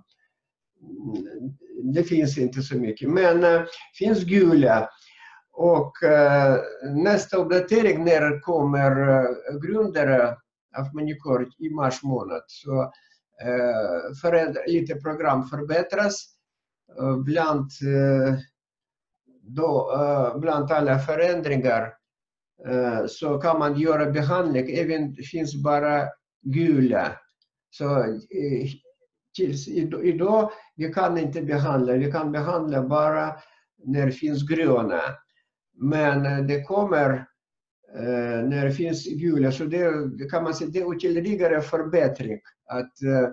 det finns inte så mycket, men det finns gula. Och nästa uppdatering när kommer grundare av människor i mars månad, så förändra, lite program förbättras bland, då, bland alla förändringar. Så kan man göra behandling, även finns bara gula. Så tills idag vi kan inte behandla, vi kan behandla bara när det finns gröna. Men det kommer när det finns gula, så det, det kan man säga, det är ytterligare förbättring. Att,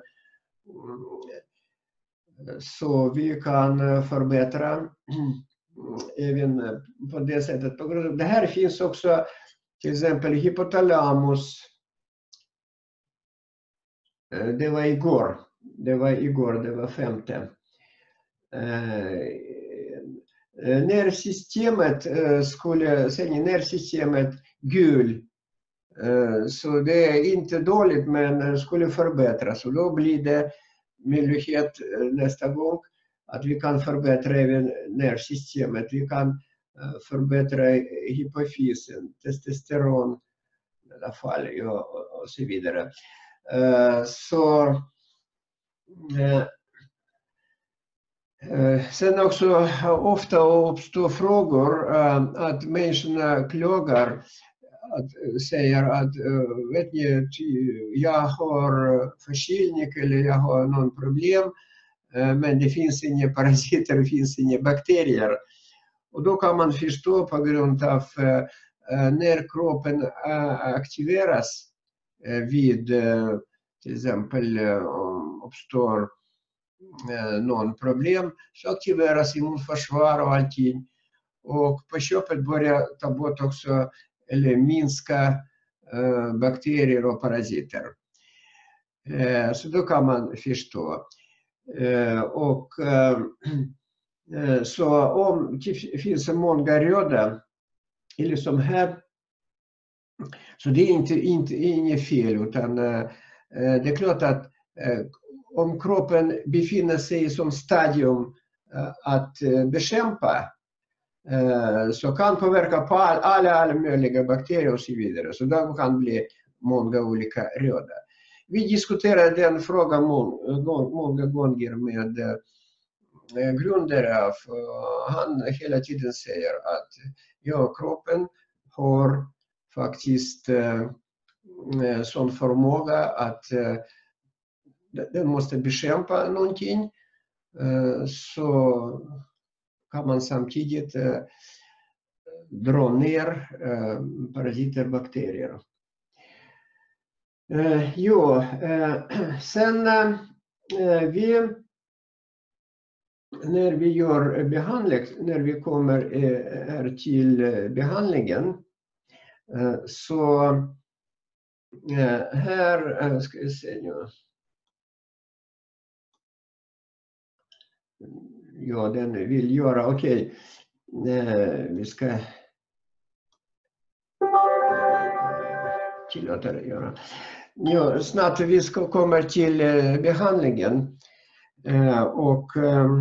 så vi kan förbättra även på det sättet. På grund av det här finns också till exempel hypotalamus. Det var igår, det var igår, det var femte. Nervsystemet skulle, sen nervsystemet gul, så det är inte dåligt, men skulle förbättras, och då blir det möjlighet nästa gång att vi kan förbättra även nervsystemet. Vi kan förbättra hypofysen, testosteron i alla fall, och så vidare. Så sen också ofta uppstår frågor att människorna klagar, att säger att vet ni, jag har förkylning eller jag har någon problem, men det finns inga parasiter, det finns inga bakterier. Och då kan man förstå på grund av när kroppen aktiveras vid till exempel uppstår någon problem, så aktiveras immunförsvar och allting. Och på köpet börjar ta bort också eller minska bakterier och parasiter. Så då kan man förstå. Och så om det finns många röda, eller som här, så det är inte, inte inget fel, utan det är klart att om kroppen befinner sig som stadium att bekämpa, så kan påverka på alla, alla möjliga bakterier och så vidare. Så det kan bli många olika röda. Vi diskuterade den frågan många gånger med grundare av, han hela tiden säger att ja, kroppen har faktiskt sån förmåga att den måste bekämpa någonting, så kan man samtidigt dra ner parasiter, bakterier. Jo, sen vi när vi gör behandling, när vi kommer här till behandlingen, så här ska jag se nu. Ja, den vill göra, okej. Okay. Vi ska tillåta det göra. Ja, snart vi ska komma till behandlingen. Och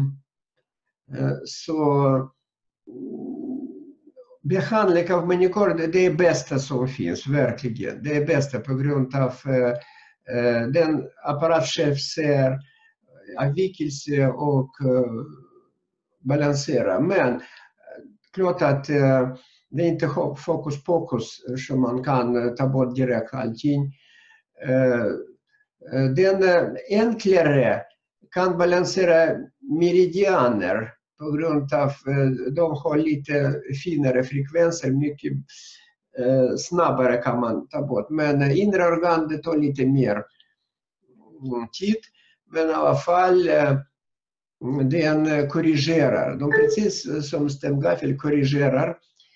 så behandling av människor, det är bästa som finns, verkligen. Det är bästa på grund av den apparatchef ser avvikelse och balansera. Men klart att det är inte fokus pokus som man kan ta bort direkt allting. Den enklare kan balansera meridianer på grund av de har lite finare frekvenser, mycket snabbare kan man ta bort. Men inre organ det tar lite mer tid. Men i alla fall den korrigerar. De precis som stämgaffel korrigerar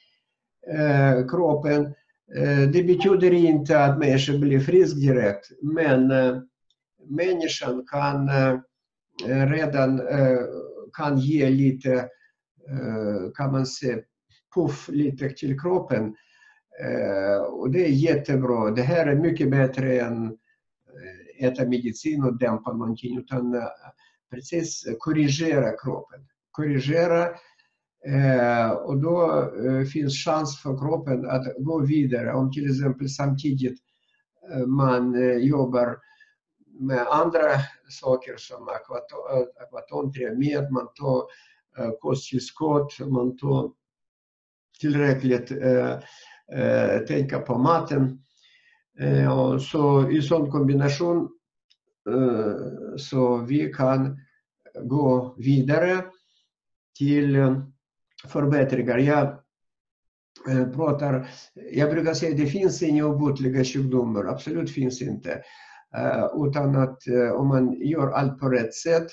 eh, kroppen. Eh, det betyder inte att människan blir frisk direkt. Men eh, människan kan eh, redan eh, kan ge lite, eh, kan man säga, puff lite till kroppen. Eh, och det är jättebra. Det här är mycket bättre än äta medicin och dämpa någonting, utan precis korrigera kroppen. Korrigera eh, och då eh, finns chans för kroppen att gå vidare. Om till exempel samtidigt eh, man eh, jobbar med andra saker som akvaton, triamid, man tar eh, kosttillskott, man tar tillräckligt eh, eh, tänka på maten. Eh, så i sån kombination eh, så vi kan gå vidare till förbättringar. Jag eh, pratar, jag brukar säga att det finns inga obotliga sjukdomar, absolut finns inte. Eh, utan att eh, om man gör allt på rätt sätt,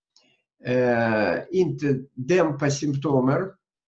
eh, inte dämpa symptomer,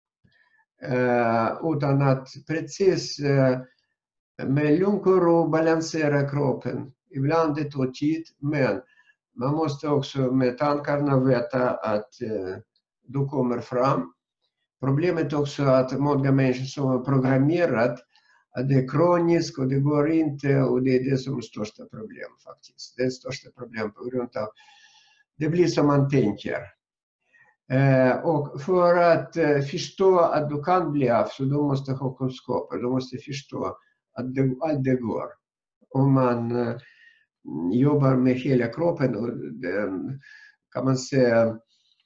eh, utan att precis eh, med lugn och ro balansera kroppen. Ibland det tar tid, men man måste också med tankarna veta att eh, du kommer fram. Problemet också att många människor som har programmerat att det är kroniskt och det går inte, och det är det som är största problem faktiskt. Det är största problem på grund av det blir som man tänker. Eh, och för att eh, förstå att du kan bli av, så du måste ha kunskaper, du måste förstå att det, allt det går. Om man eh, jobbar med hela kroppen, och den, kan man säga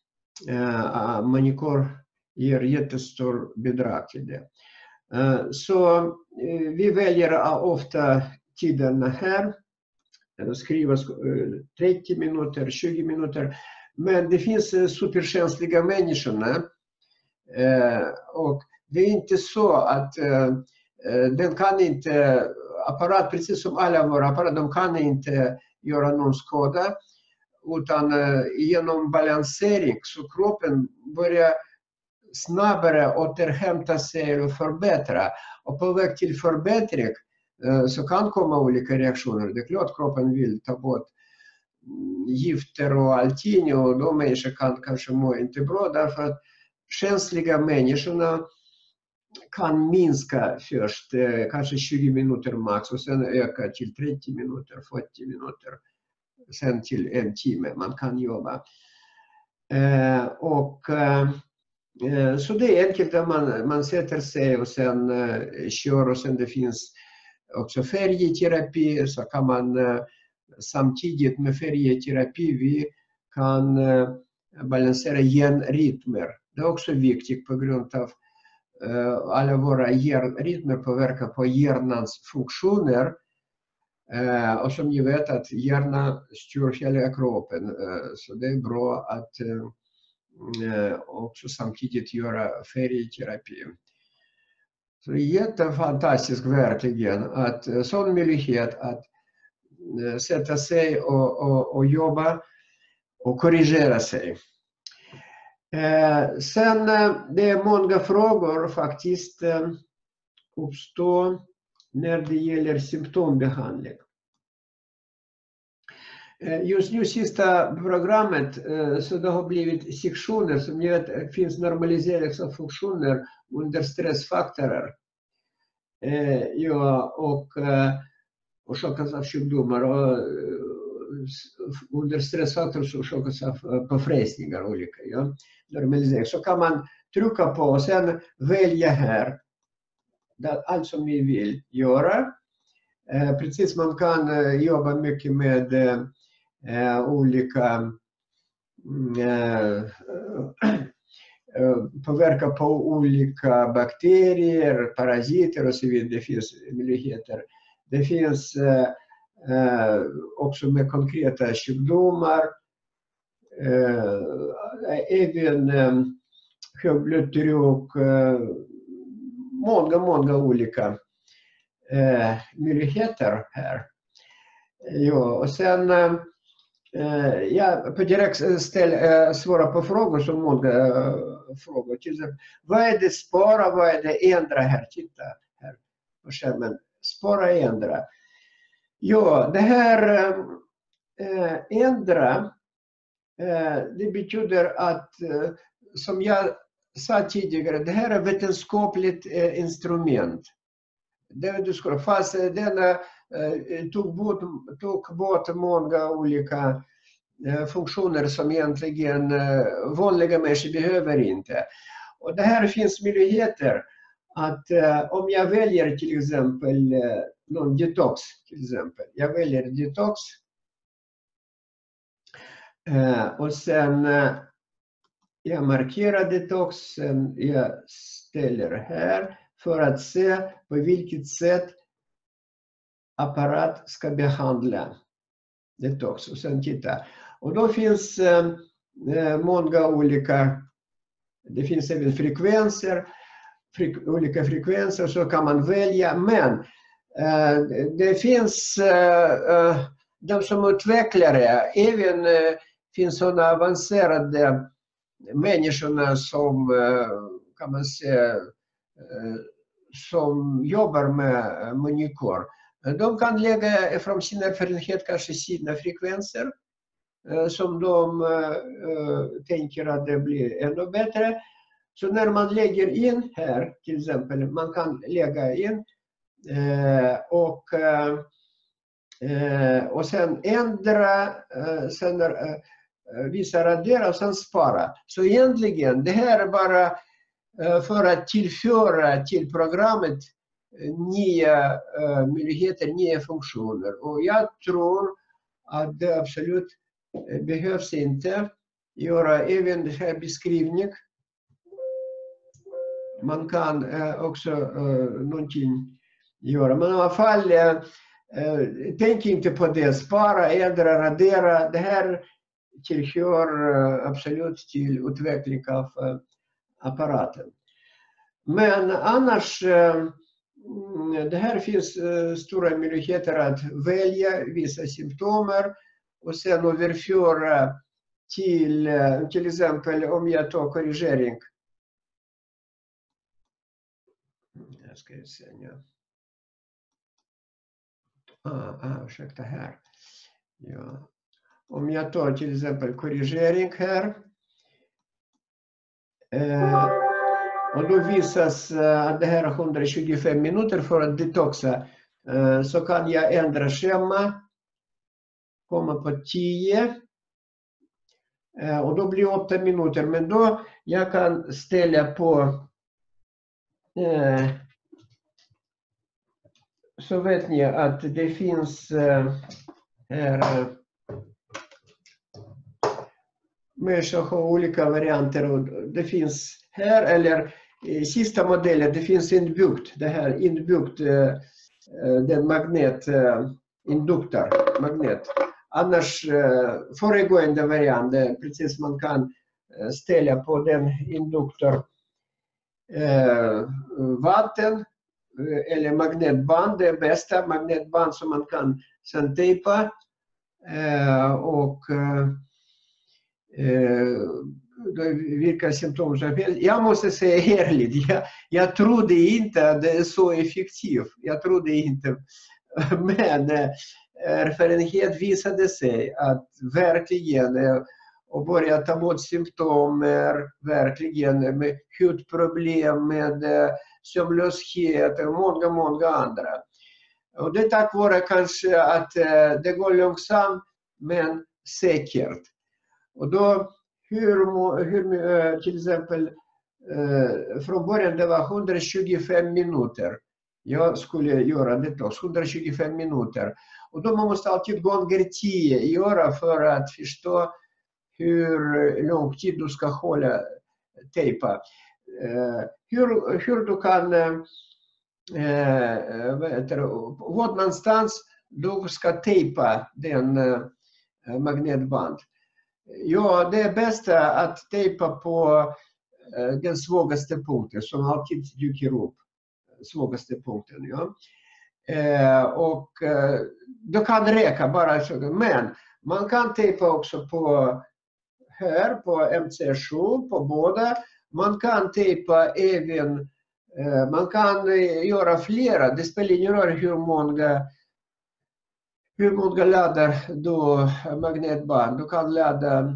eh, manikor ger jättestor bidrag till det. Eh, så eh, vi väljer ofta tiden här, skriva trettio minuter, tjugo minuter, men det finns eh, superkänsliga människorna eh, och det är inte så att eh, den kan inte, apparat precis som alla våra apparater, de kan inte göra någon skada, utan eh, genom balansering så kroppen börjar snabbare återhämta sig och förbättra. Och på väg till förbättring eh, så kan komma olika reaktioner. Det är klart kroppen vill ta bort gifter och allting, och de människor kan kanske må inte bra, därför att känsliga människorna kan minska först eh, kanske tjugo minuter max, och sen öka till trettio minuter, fyrtio minuter, sen till en timme man kan jobba. Eh, och eh, så det är enkelt att man, man sätter sig och sen eh, kör, och sen det finns också färgeterapi, så kan man eh, samtidigt med färgeterapi vi kan eh, balansera genrytmer. Det är också viktigt på grund av alla våra hjärnrytmer påverkar på hjärnans funktioner. Och som ni vet att hjärnan styr hela kroppen. Så det är bra att också samtidigt göra färgterapi. Så det är jättefantastiskt verkligen att sån möjlighet att sätta sig och, och, och jobba och korrigera sig. Eh, sen eh, det är många frågor faktiskt eh, uppstår när det gäller symptombehandling. Eh, just nu sista programmet eh, så det har blivit sektioner som ni vet finns normaliseringsfunktioner under stressfaktorer. Eh, ja, och eh, orsakas av sjukdomar och under stressfaktorer så orsakas av påfrestningar olika. Ja. Normalisering. Så kan man trycka på och sen välja här allt som ni vill göra. Eh, precis man kan eh, jobba mycket med eh, olika eh, påverka på olika bakterier, parasiter och så vidare. Det finns möjligheter. Det finns eh, eh, också med konkreta sjukdomar. Eh, även eh, högblodtryck, eh, många, många olika eh, möjligheter här. Ja, och sen eh, ja, på direkt ställ, eh, svara på frågor som många eh, frågor. Till exempel, vad är det spara, vad är det ändra här? Titta här på skärmen. Spara, ändra. Ja, det här eh, ändra det betyder att, som jag sa tidigare, det här är ett vetenskapligt instrument. Det du skulle, fast den tog bort, tog bort många olika funktioner som egentligen vanliga människor behöver inte. Och det här finns möjligheter att om jag väljer till exempel någon detox, till exempel. Jag väljer detox. Uh, och sen uh, jag markerar detoxen, jag ställer här för att se på vilket sätt apparat ska behandla detox. Och sen titta. Och då finns uh, många olika, det finns även frekvenser, fre olika frekvenser så kan man välja. Men uh, det finns uh, uh, de som utvecklar det, även uh, finns sådana avancerade människorna som kan man säga som jobbar med monitor. De kan lägga från sin erfarenhet kanske sina frekvenser som de tänker att det blir ännu bättre. Så när man lägger in här till exempel, man kan lägga in och och sen ändra, sen visa radera och sen spara. Så egentligen, det här är bara för att tillföra till programmet nya möjligheter, nya funktioner. Och jag tror att det absolut behövs inte göra även den här beskrivningen. Man kan också någonting göra. Men i alla fall, tänk inte på det. Spara, ändra, radera. Det här tillhör absolut till utveckling av apparaten. Men annars, det här finns stora möjligheter att välja vissa symptomer och sen överföra till, till exempel om jag tar korrigering. Jag ska se nu. Ah, ah, ursäkta här. Ja. Om jag tar till exempel korrigering här. Eh, och då visas att det här är hundratjugofem minuter för att detoxa. Eh, så kan jag ändra schema. Komma på tio. Eh, och då blir det åtta minuter. Men då jag kan ställa på. Eh, så vet ni att det finns eh, här. Människor har olika varianter och det finns här eller i sista modellen, det finns inbyggt, det här inbyggt, eh, den magnet, eh, induktor, magnet. Annars, eh, föregående variant, eh, precis man kan eh, ställa på den induktor eh, vatten eh, eller magnetband, det bästa magnetband som man kan sen tejpa. Eh, och eh, vilka symptom som helst. Jag måste säga ärligt, jag, jag trodde inte att det är så effektivt. Jag trodde inte. Men eh, erfarenhet visade sig att verkligen eh, och börja ta bort symptomer, verkligen med hudproblem, med eh, sömnlöshet och många, många andra. Och det är tack vare kanske att eh, det går långsamt men säkert. Och då, hur, hur till exempel, eh, från början det var hundratjugofem minuter. Jag skulle göra det också, hundratjugofem minuter. Och då man måste alltid gånger tio göra för att förstå hur lång tid du ska hålla tejpa. Eh, hur, hur du kan, eh, vad heter det, var någonstans du ska tejpa den eh, magnetband. Ja, det är bäst att tejpa på eh, den svagaste punkten som alltid dyker upp. Svagaste punkten, ja. Eh, och eh, det kan räcka bara så. Men man kan tejpa också på här, på M C sju, på båda. Man kan tejpa även, eh, man kan eh, göra flera. Det spelar ingen roll hur många hur många laddar du magnetband. Du kan ladda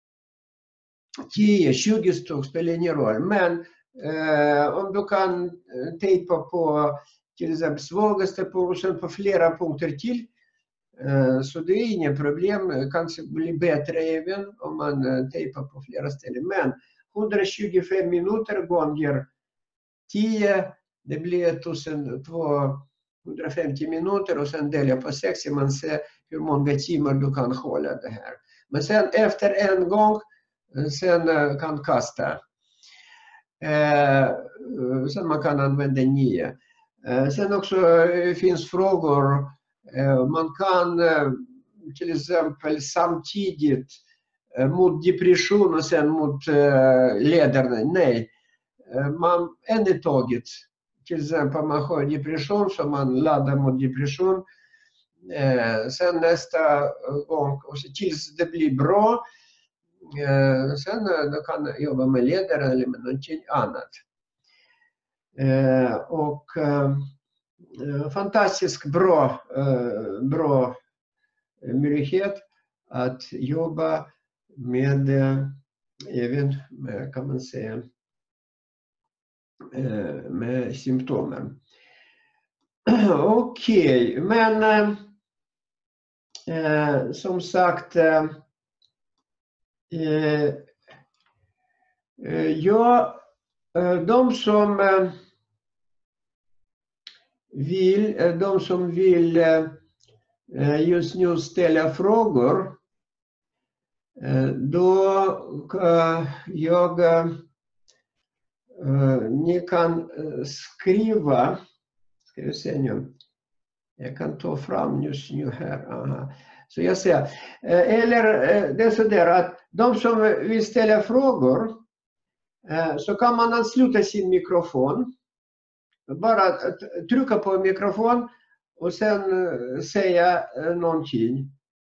tio tjugo stycken, spelar ingen roll. Men eh, om du kan tejpa på till exempel svagaste punkten på flera punkter till, eh, så det är inget problem. Kanske blir bättre även om man tejpar på flera ställen. Men hundratjugofem minuter gånger tio, det blir ettusen tvåhundrafemtio minuter och sen delar på sex. Man ser hur många timmar du kan hålla det här. Men sen efter en gång, sen kan kasta. Eh, sen man kan använda nio. Eh, sen också finns frågor. Eh, man kan eh, till exempel samtidigt eh, mot depression och sen mot eh, ledarna. Nej. Eh, man en i taget. Till exempel man har depression så man laddar mot depression. Eh, sen nästa gång och så tills det blir bra. Eh, sen då kan jag jobba med ledare eller med någonting annat. Eh, och eh, fantastiskt bra, eh, bra möjlighet att jobba med eh, även med, kan man säga, eh, med symptomen. Okej, okay, men eh, som sagt eh, eh, ja, de som eh, vill, de som vill eh, just nu ställa frågor, eh, då eh, jag eh, ni kan skriva. Ska vi se nu. Jag kan ta fram just nu här. Aha. Så jag ser. Eller det är så där att de som vill ställa frågor så kan man ansluta sin mikrofon. Bara trycka på mikrofon och sen säga någonting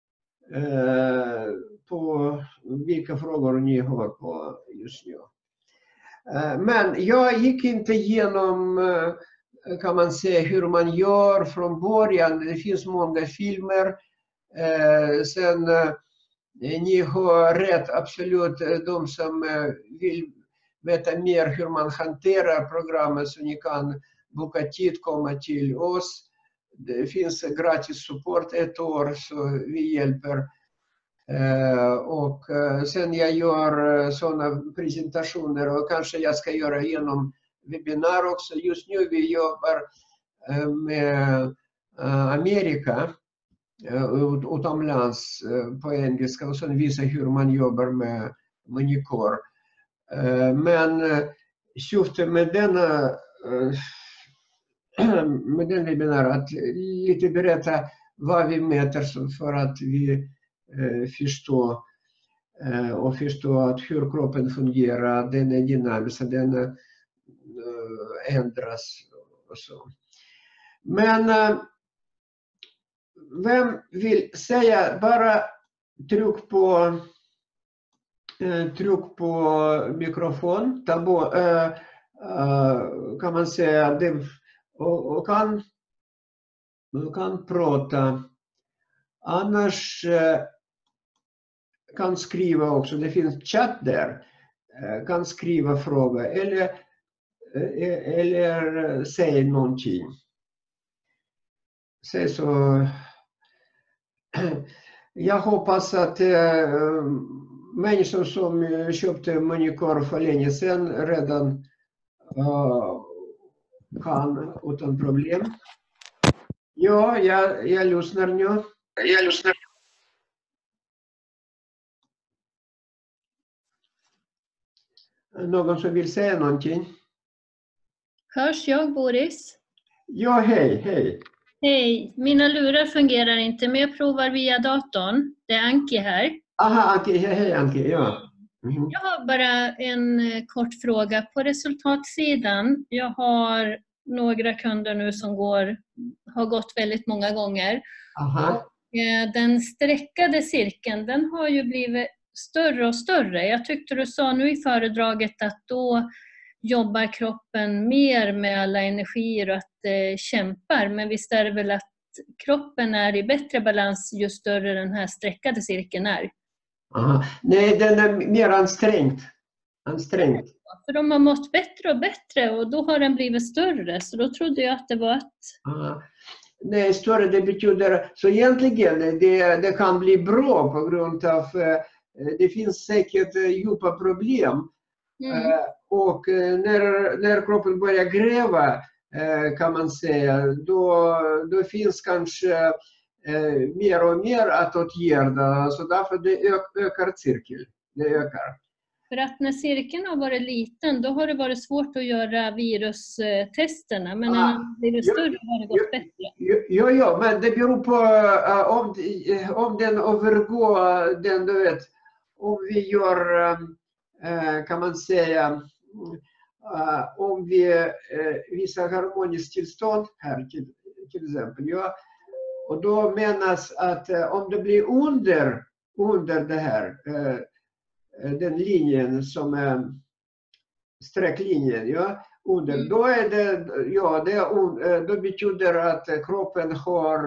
på vilka frågor ni har på just nu. Men jag gick inte igenom, kan man säga, hur man gör från början. Det finns många filmer. Eh, sen eh, ni har rätt, absolut, de som eh, vill veta mer hur man hanterar programmet, så ni kan boka tid, komma till oss. Det finns gratis support ett år, så vi hjälper. Eh, och eh, sen jag gör eh, sådana presentationer och kanske jag ska göra genom webbinar också. Just nu vi jobbar eh, med eh, Amerika eh, utomlands eh, på engelska och sen visa hur man jobbar med monitor. Eh, men syftet med denna med den webinar att lite berätta vad vi mäter för att vi eh, förstår eh, och förstå att hur kroppen fungerar, den är dynamisk, den eh, ändras och så. Men eh, vem vill säga, bara tryck på eh, tryck på mikrofon, ta bo, eh, eh, kan man säga det, och, och kan du kan prata. Annars eh, kan skriva också, det finns chatt där, eh, kan skriva frågor eller, eh, eller säga någonting. Säg så. Jag hoppas att eh, människor som köpte Monitor för länge sedan redan eh, kan utan problem. Ja, jag, jag lyssnar nu. Jag lyssnar. Någon som vill säga någonting? Hörs jag, Boris? Ja, hej, hej. Hej, mina lurar fungerar inte, men jag provar via datorn. Det är Anki här. Aha, Anki, hej, hej Anki, ja. Mm. Jag har bara en kort fråga på resultatsidan. Jag har några kunder nu som går, har gått väldigt många gånger. Aha. Och den streckade cirkeln, den har ju blivit större och större. Jag tyckte du sa nu i föredraget att då jobbar kroppen mer med alla energier och att det kämpar. Men visst är det väl att kroppen är i bättre balans ju större den här streckade cirkeln är? Aha. Nej, den är mer ansträngd. ansträngd. För de har mått bättre och bättre och då har den blivit större. Så då trodde jag att det var att... Aha. Nej, större det betyder... Så egentligen det, det kan bli bra på grund av... Det finns säkert djupa problem. Mm. Och när, när kroppen börjar gräva, kan man säga, då, då finns kanske mer och mer att åtgärda. Så därför det ökar cirkeln. Det ökar. För att när cirkeln har varit liten, då har det varit svårt att göra virustesterna. Men när den blir större har det gått ja, bättre. Ja, ja, men det beror på om, om den övergår den, du vet, om vi gör, kan man säga, om vi visar harmoniskt tillstånd här till, till exempel. Ja, och då menas att om det blir under, under det här, den linjen som är strecklinjen, ja, under, mm. då är det, ja, det, då betyder att kroppen har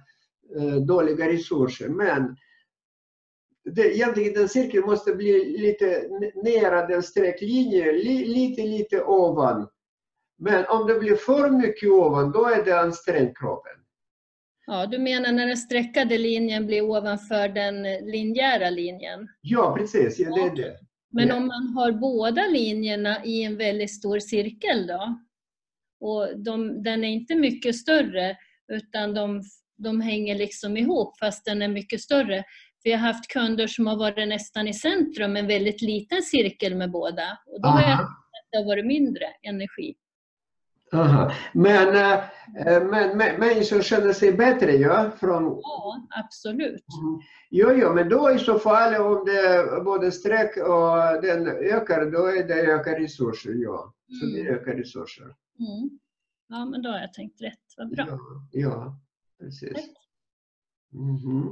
dåliga resurser. Men det, egentligen den cirkeln måste bli lite nära den strecklinjen, li, lite, lite ovan. Men om det blir för mycket ovan, då är det ansträngt kroppen. Ja, du menar när den streckade linjen blir ovanför den linjära linjen? Ja, precis. Ja, det är det. Men ja. Om man har båda linjerna i en väldigt stor cirkel då? Och de, den är inte mycket större utan de, de hänger liksom ihop fast den är mycket större. För jag har haft kunder som har varit nästan i centrum, en väldigt liten cirkel med båda. Och då Aha. har jag sett att det har varit mindre energi. Aha. Men, men, men människor känner sig bättre, ja? Från... Ja, absolut. Mm. Jo, jo, men då i så fall om det både streck och den ökar, då är det ökar resurser, ja. Så mm. det ökar resurser. Mm. Ja, men då har jag tänkt rätt. Vad bra. Ja, ja precis. Mm-hmm.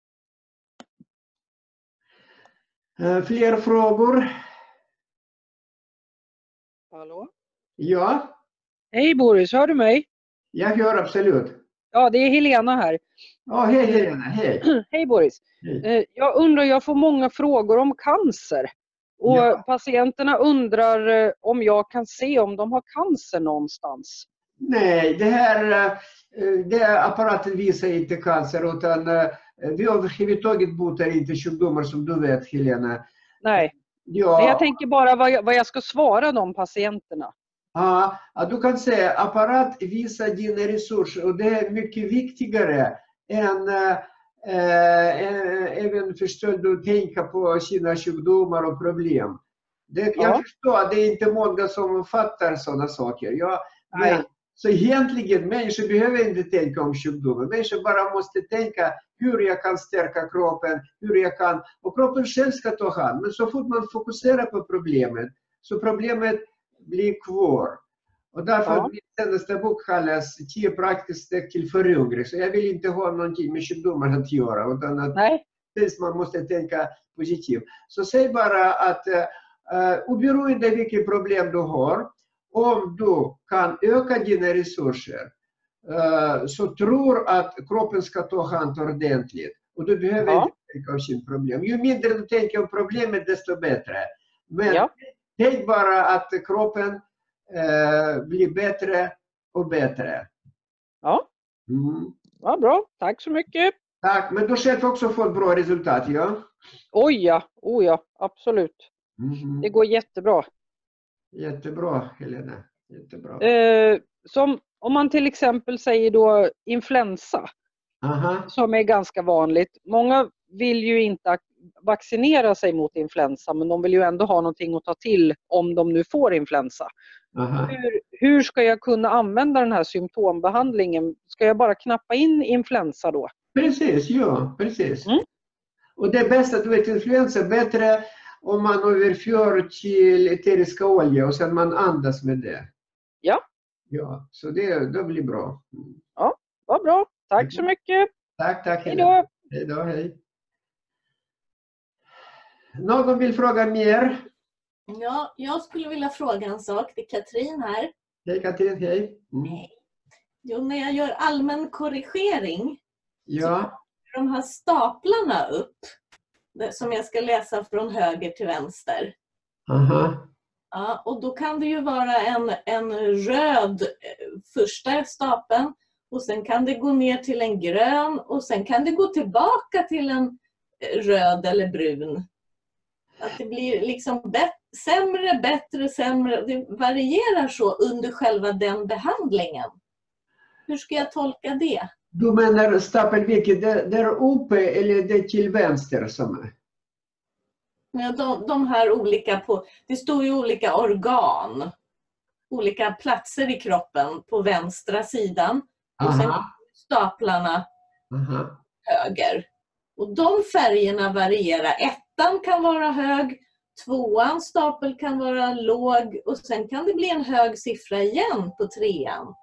Uh, fler frågor? Hallå? Ja. Hej Boris, hör du mig? Jag hör absolut. Ja, det är Helena här. Ja, hej Helena, hej. Hej Boris. Hej. Jag undrar, jag får många frågor om cancer. Och ja. Patienterna undrar om jag kan se om de har cancer någonstans. Nej, det här det här apparaten visar inte cancer, utan vi överhuvudtaget botar inte sjukdomar som du vet, Helena. Nej, ja. Men jag tänker bara vad jag, vad jag ska svara de patienterna. Ja, du kan säga att apparat visar dina resurser och det är mycket viktigare än äh, även förstår du tänka på sina sjukdomar och problem. Det, Ja. jag förstår att det är inte många som fattar sådana saker. Jag, Nej. men, så egentligen, människor behöver inte tänka om sjukdomen. Människor bara måste tänka hur jag kan stärka kroppen, hur jag kan... Och kroppen själv ska ta hand. Men så fort man fokuserar på problemet, så problemet blir kvar. Och därför Ja. min senaste bok kallas tio praktiskt steg till föryngring. Så jag vill inte ha någonting med sjukdomar att göra. Utan att Nej. man måste tänka positivt. Så säg bara att uh, oberoende vilket problem du har, om du kan öka dina resurser, uh, så tror att kroppen ska ta hand ordentligt. Och du behöver Ja. inte tänka om sin problem. Ju mindre du tänker om problemet, desto bättre. Men Ja. tänk bara att kroppen uh, blir bättre och bättre. Ja. Mm. Ja, bra. Tack så mycket. Tack, men du själv också fått bra resultat, ja? Oj ja, oh ja, absolut. Mm. Det går jättebra. Jättebra, Helena. Jättebra. Eh, som om man till exempel säger då influensa, Aha. som är ganska vanligt. Många vill ju inte vaccinera sig mot influensa, men de vill ju ändå ha någonting att ta till om de nu får influensa. Aha. Hur, hur ska jag kunna använda den här symptombehandlingen? Ska jag bara knappa in influensa då? Precis, ja, precis. Mm. Och det bästa, du vet, influensa är bättre om man överför till eteriska olja och sen man andas med det. Ja. Ja, så det, det blir bra. Mm. Ja, vad bra. Tack så mycket. Tack, tack. Hej då. Hej då, hej. Någon vill fråga mer? Ja, jag skulle vilja fråga en sak. Det är Katrin här. Hej Katrin, hej. Mm. Hej. Jo, när jag gör allmän korrigering, Ja. de här staplarna upp, som jag ska läsa från höger till vänster. Aha. Ja, och då kan det ju vara en, en röd eh, första stapeln, och sen kan det gå ner till en grön, och sen kan det gå tillbaka till en eh, röd eller brun. Att det blir liksom bet- sämre, bättre, sämre. Det varierar så under själva den behandlingen. Hur ska jag tolka det? Du menar stapel vilket? Det, det är uppe eller det till vänster som är? Ja, de, de här olika på, det står ju olika organ, olika platser i kroppen på vänstra sidan, och sen staplarna Aha. höger. Och de färgerna varierar. Ettan kan vara hög, tvåan stapel kan vara låg, och sen kan det bli en hög siffra igen på trean.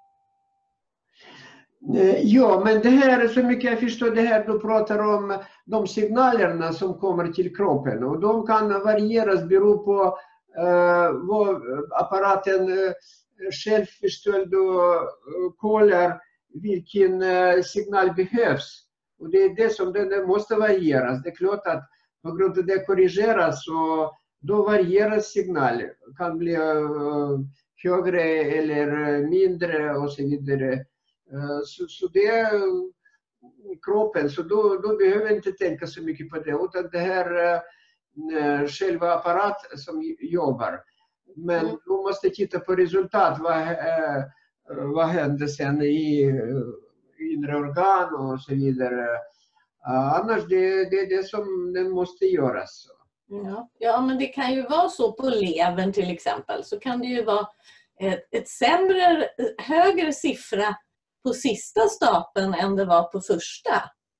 Ja, men det här är så mycket jag förstår, det här du pratar om de signalerna som kommer till kroppen, och de kan varieras bero på uh, vad apparaten uh, själv förstår och uh, kollar vilken uh, signal behövs. Och det är det som det måste varieras. Det är klart att på grund av det korrigeras, så då varieras signal. Kan bli uh, högre eller mindre och så vidare. Så, så det är kroppen, så då, då behöver vi inte tänka så mycket på det, utan det här äh, själva apparat som jobbar. Men mm. du måste titta på resultat, vad, äh, vad händer sen i äh, inre organ och så vidare. Äh, annars det, det är det som det måste göras. Ja. ja, men det kan ju vara så på levern till exempel, så kan det ju vara ett, ett sämre, högre siffra på sista stapeln än det var på första.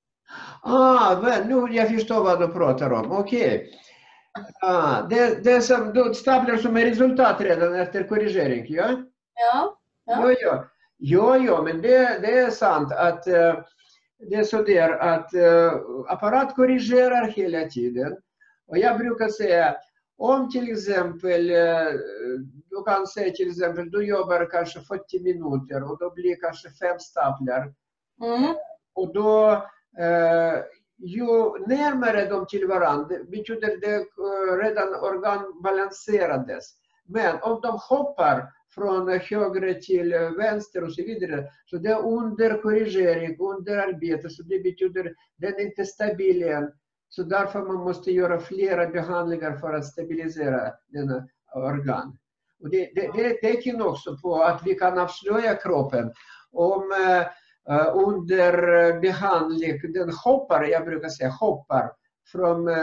Ah, men nu jag förstår vad du pratar om. Okej. Okay. Ah, det, det som du staplar som är resultat redan efter korrigering, ja? Ja. Ja, ja. ja, ja, ja men det, det är sant att uh, det är så där att uh, apparat korrigerar hela tiden. Och jag brukar säga, om till exempel uh, du kan säga till exempel, du jobbar kanske fyrtio minuter och då blir kanske fem staplar. Mm. Och då, eh, ju närmare de till varandra, betyder det eh, redan organ balanserades. Men om de hoppar från höger till vänster och så vidare, så det är under korrigering, under arbete, så det betyder att den är inte stabil än. Så därför man måste göra flera behandlingar för att stabilisera denna organ. Och det, det, det är ett tecken också på att vi kan avslöja kroppen om uh, under behandling, den hoppar, jag brukar säga hoppar från uh,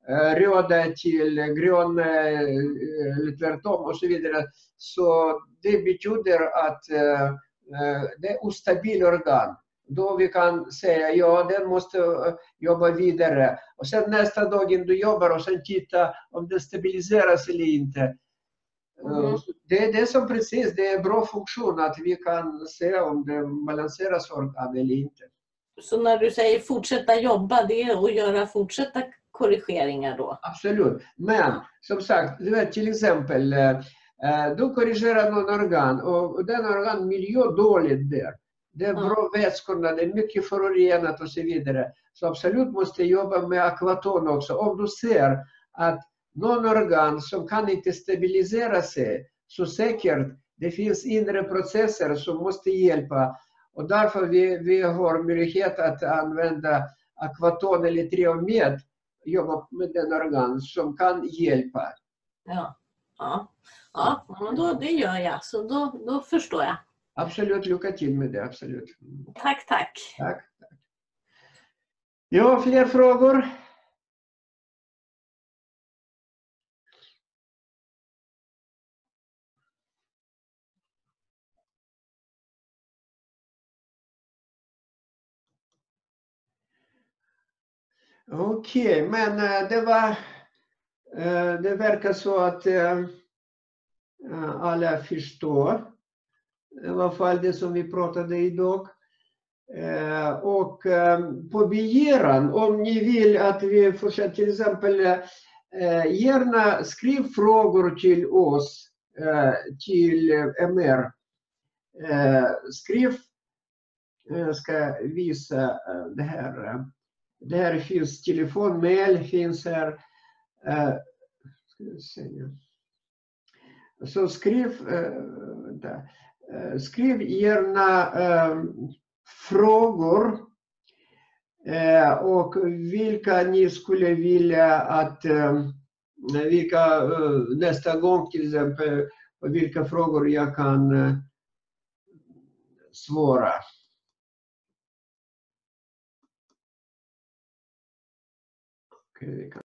röda till grön eller tvärtom och så vidare. Så det betyder att det är ostabil organ. Då vi kan säga, ja, den måste jobba vidare. Och sen nästa dag du jobbar och sen titta om den stabiliseras eller inte. Mm. Det är det som precis, det är bra funktion att vi kan se om det balanseras organ eller inte. Så när du säger fortsätta jobba, det är att göra fortsätta korrigeringar då? Absolut. Men som sagt, du vet, till exempel, du korrigerar någon organ och den organ miljö dåligt där. Det är bra vätskorna, det är mycket förorenat och så vidare. Så absolut måste jobba med akvaton också. Om du ser att någon organ som kan inte stabilisera sig, så säkert det finns inre processer som måste hjälpa. Och därför vi, vi har möjlighet att använda akvaton eller triomed, jobba med den organ som kan hjälpa. Ja, ja. Ja, men då, det gör jag, så då, då förstår jag. Absolut, lycka till med det, absolut. Tack, tack. Tack, tack. Ja, fler frågor? Okej, okay, men det var, det verkar så att alla förstår. I alla fall det som vi pratade idag. Och på begäran, om ni vill att vi fortsätter, till exempel gärna skriv frågor till oss, till M R. Skriv, jag ska visa det här. Det här finns telefon, mail finns här. Ska vi se. Så skriv, där. Skriv gärna frågor och vilka ni skulle vilja att, vilka nästa gång till exempel, vilka frågor jag kan svara. Okay,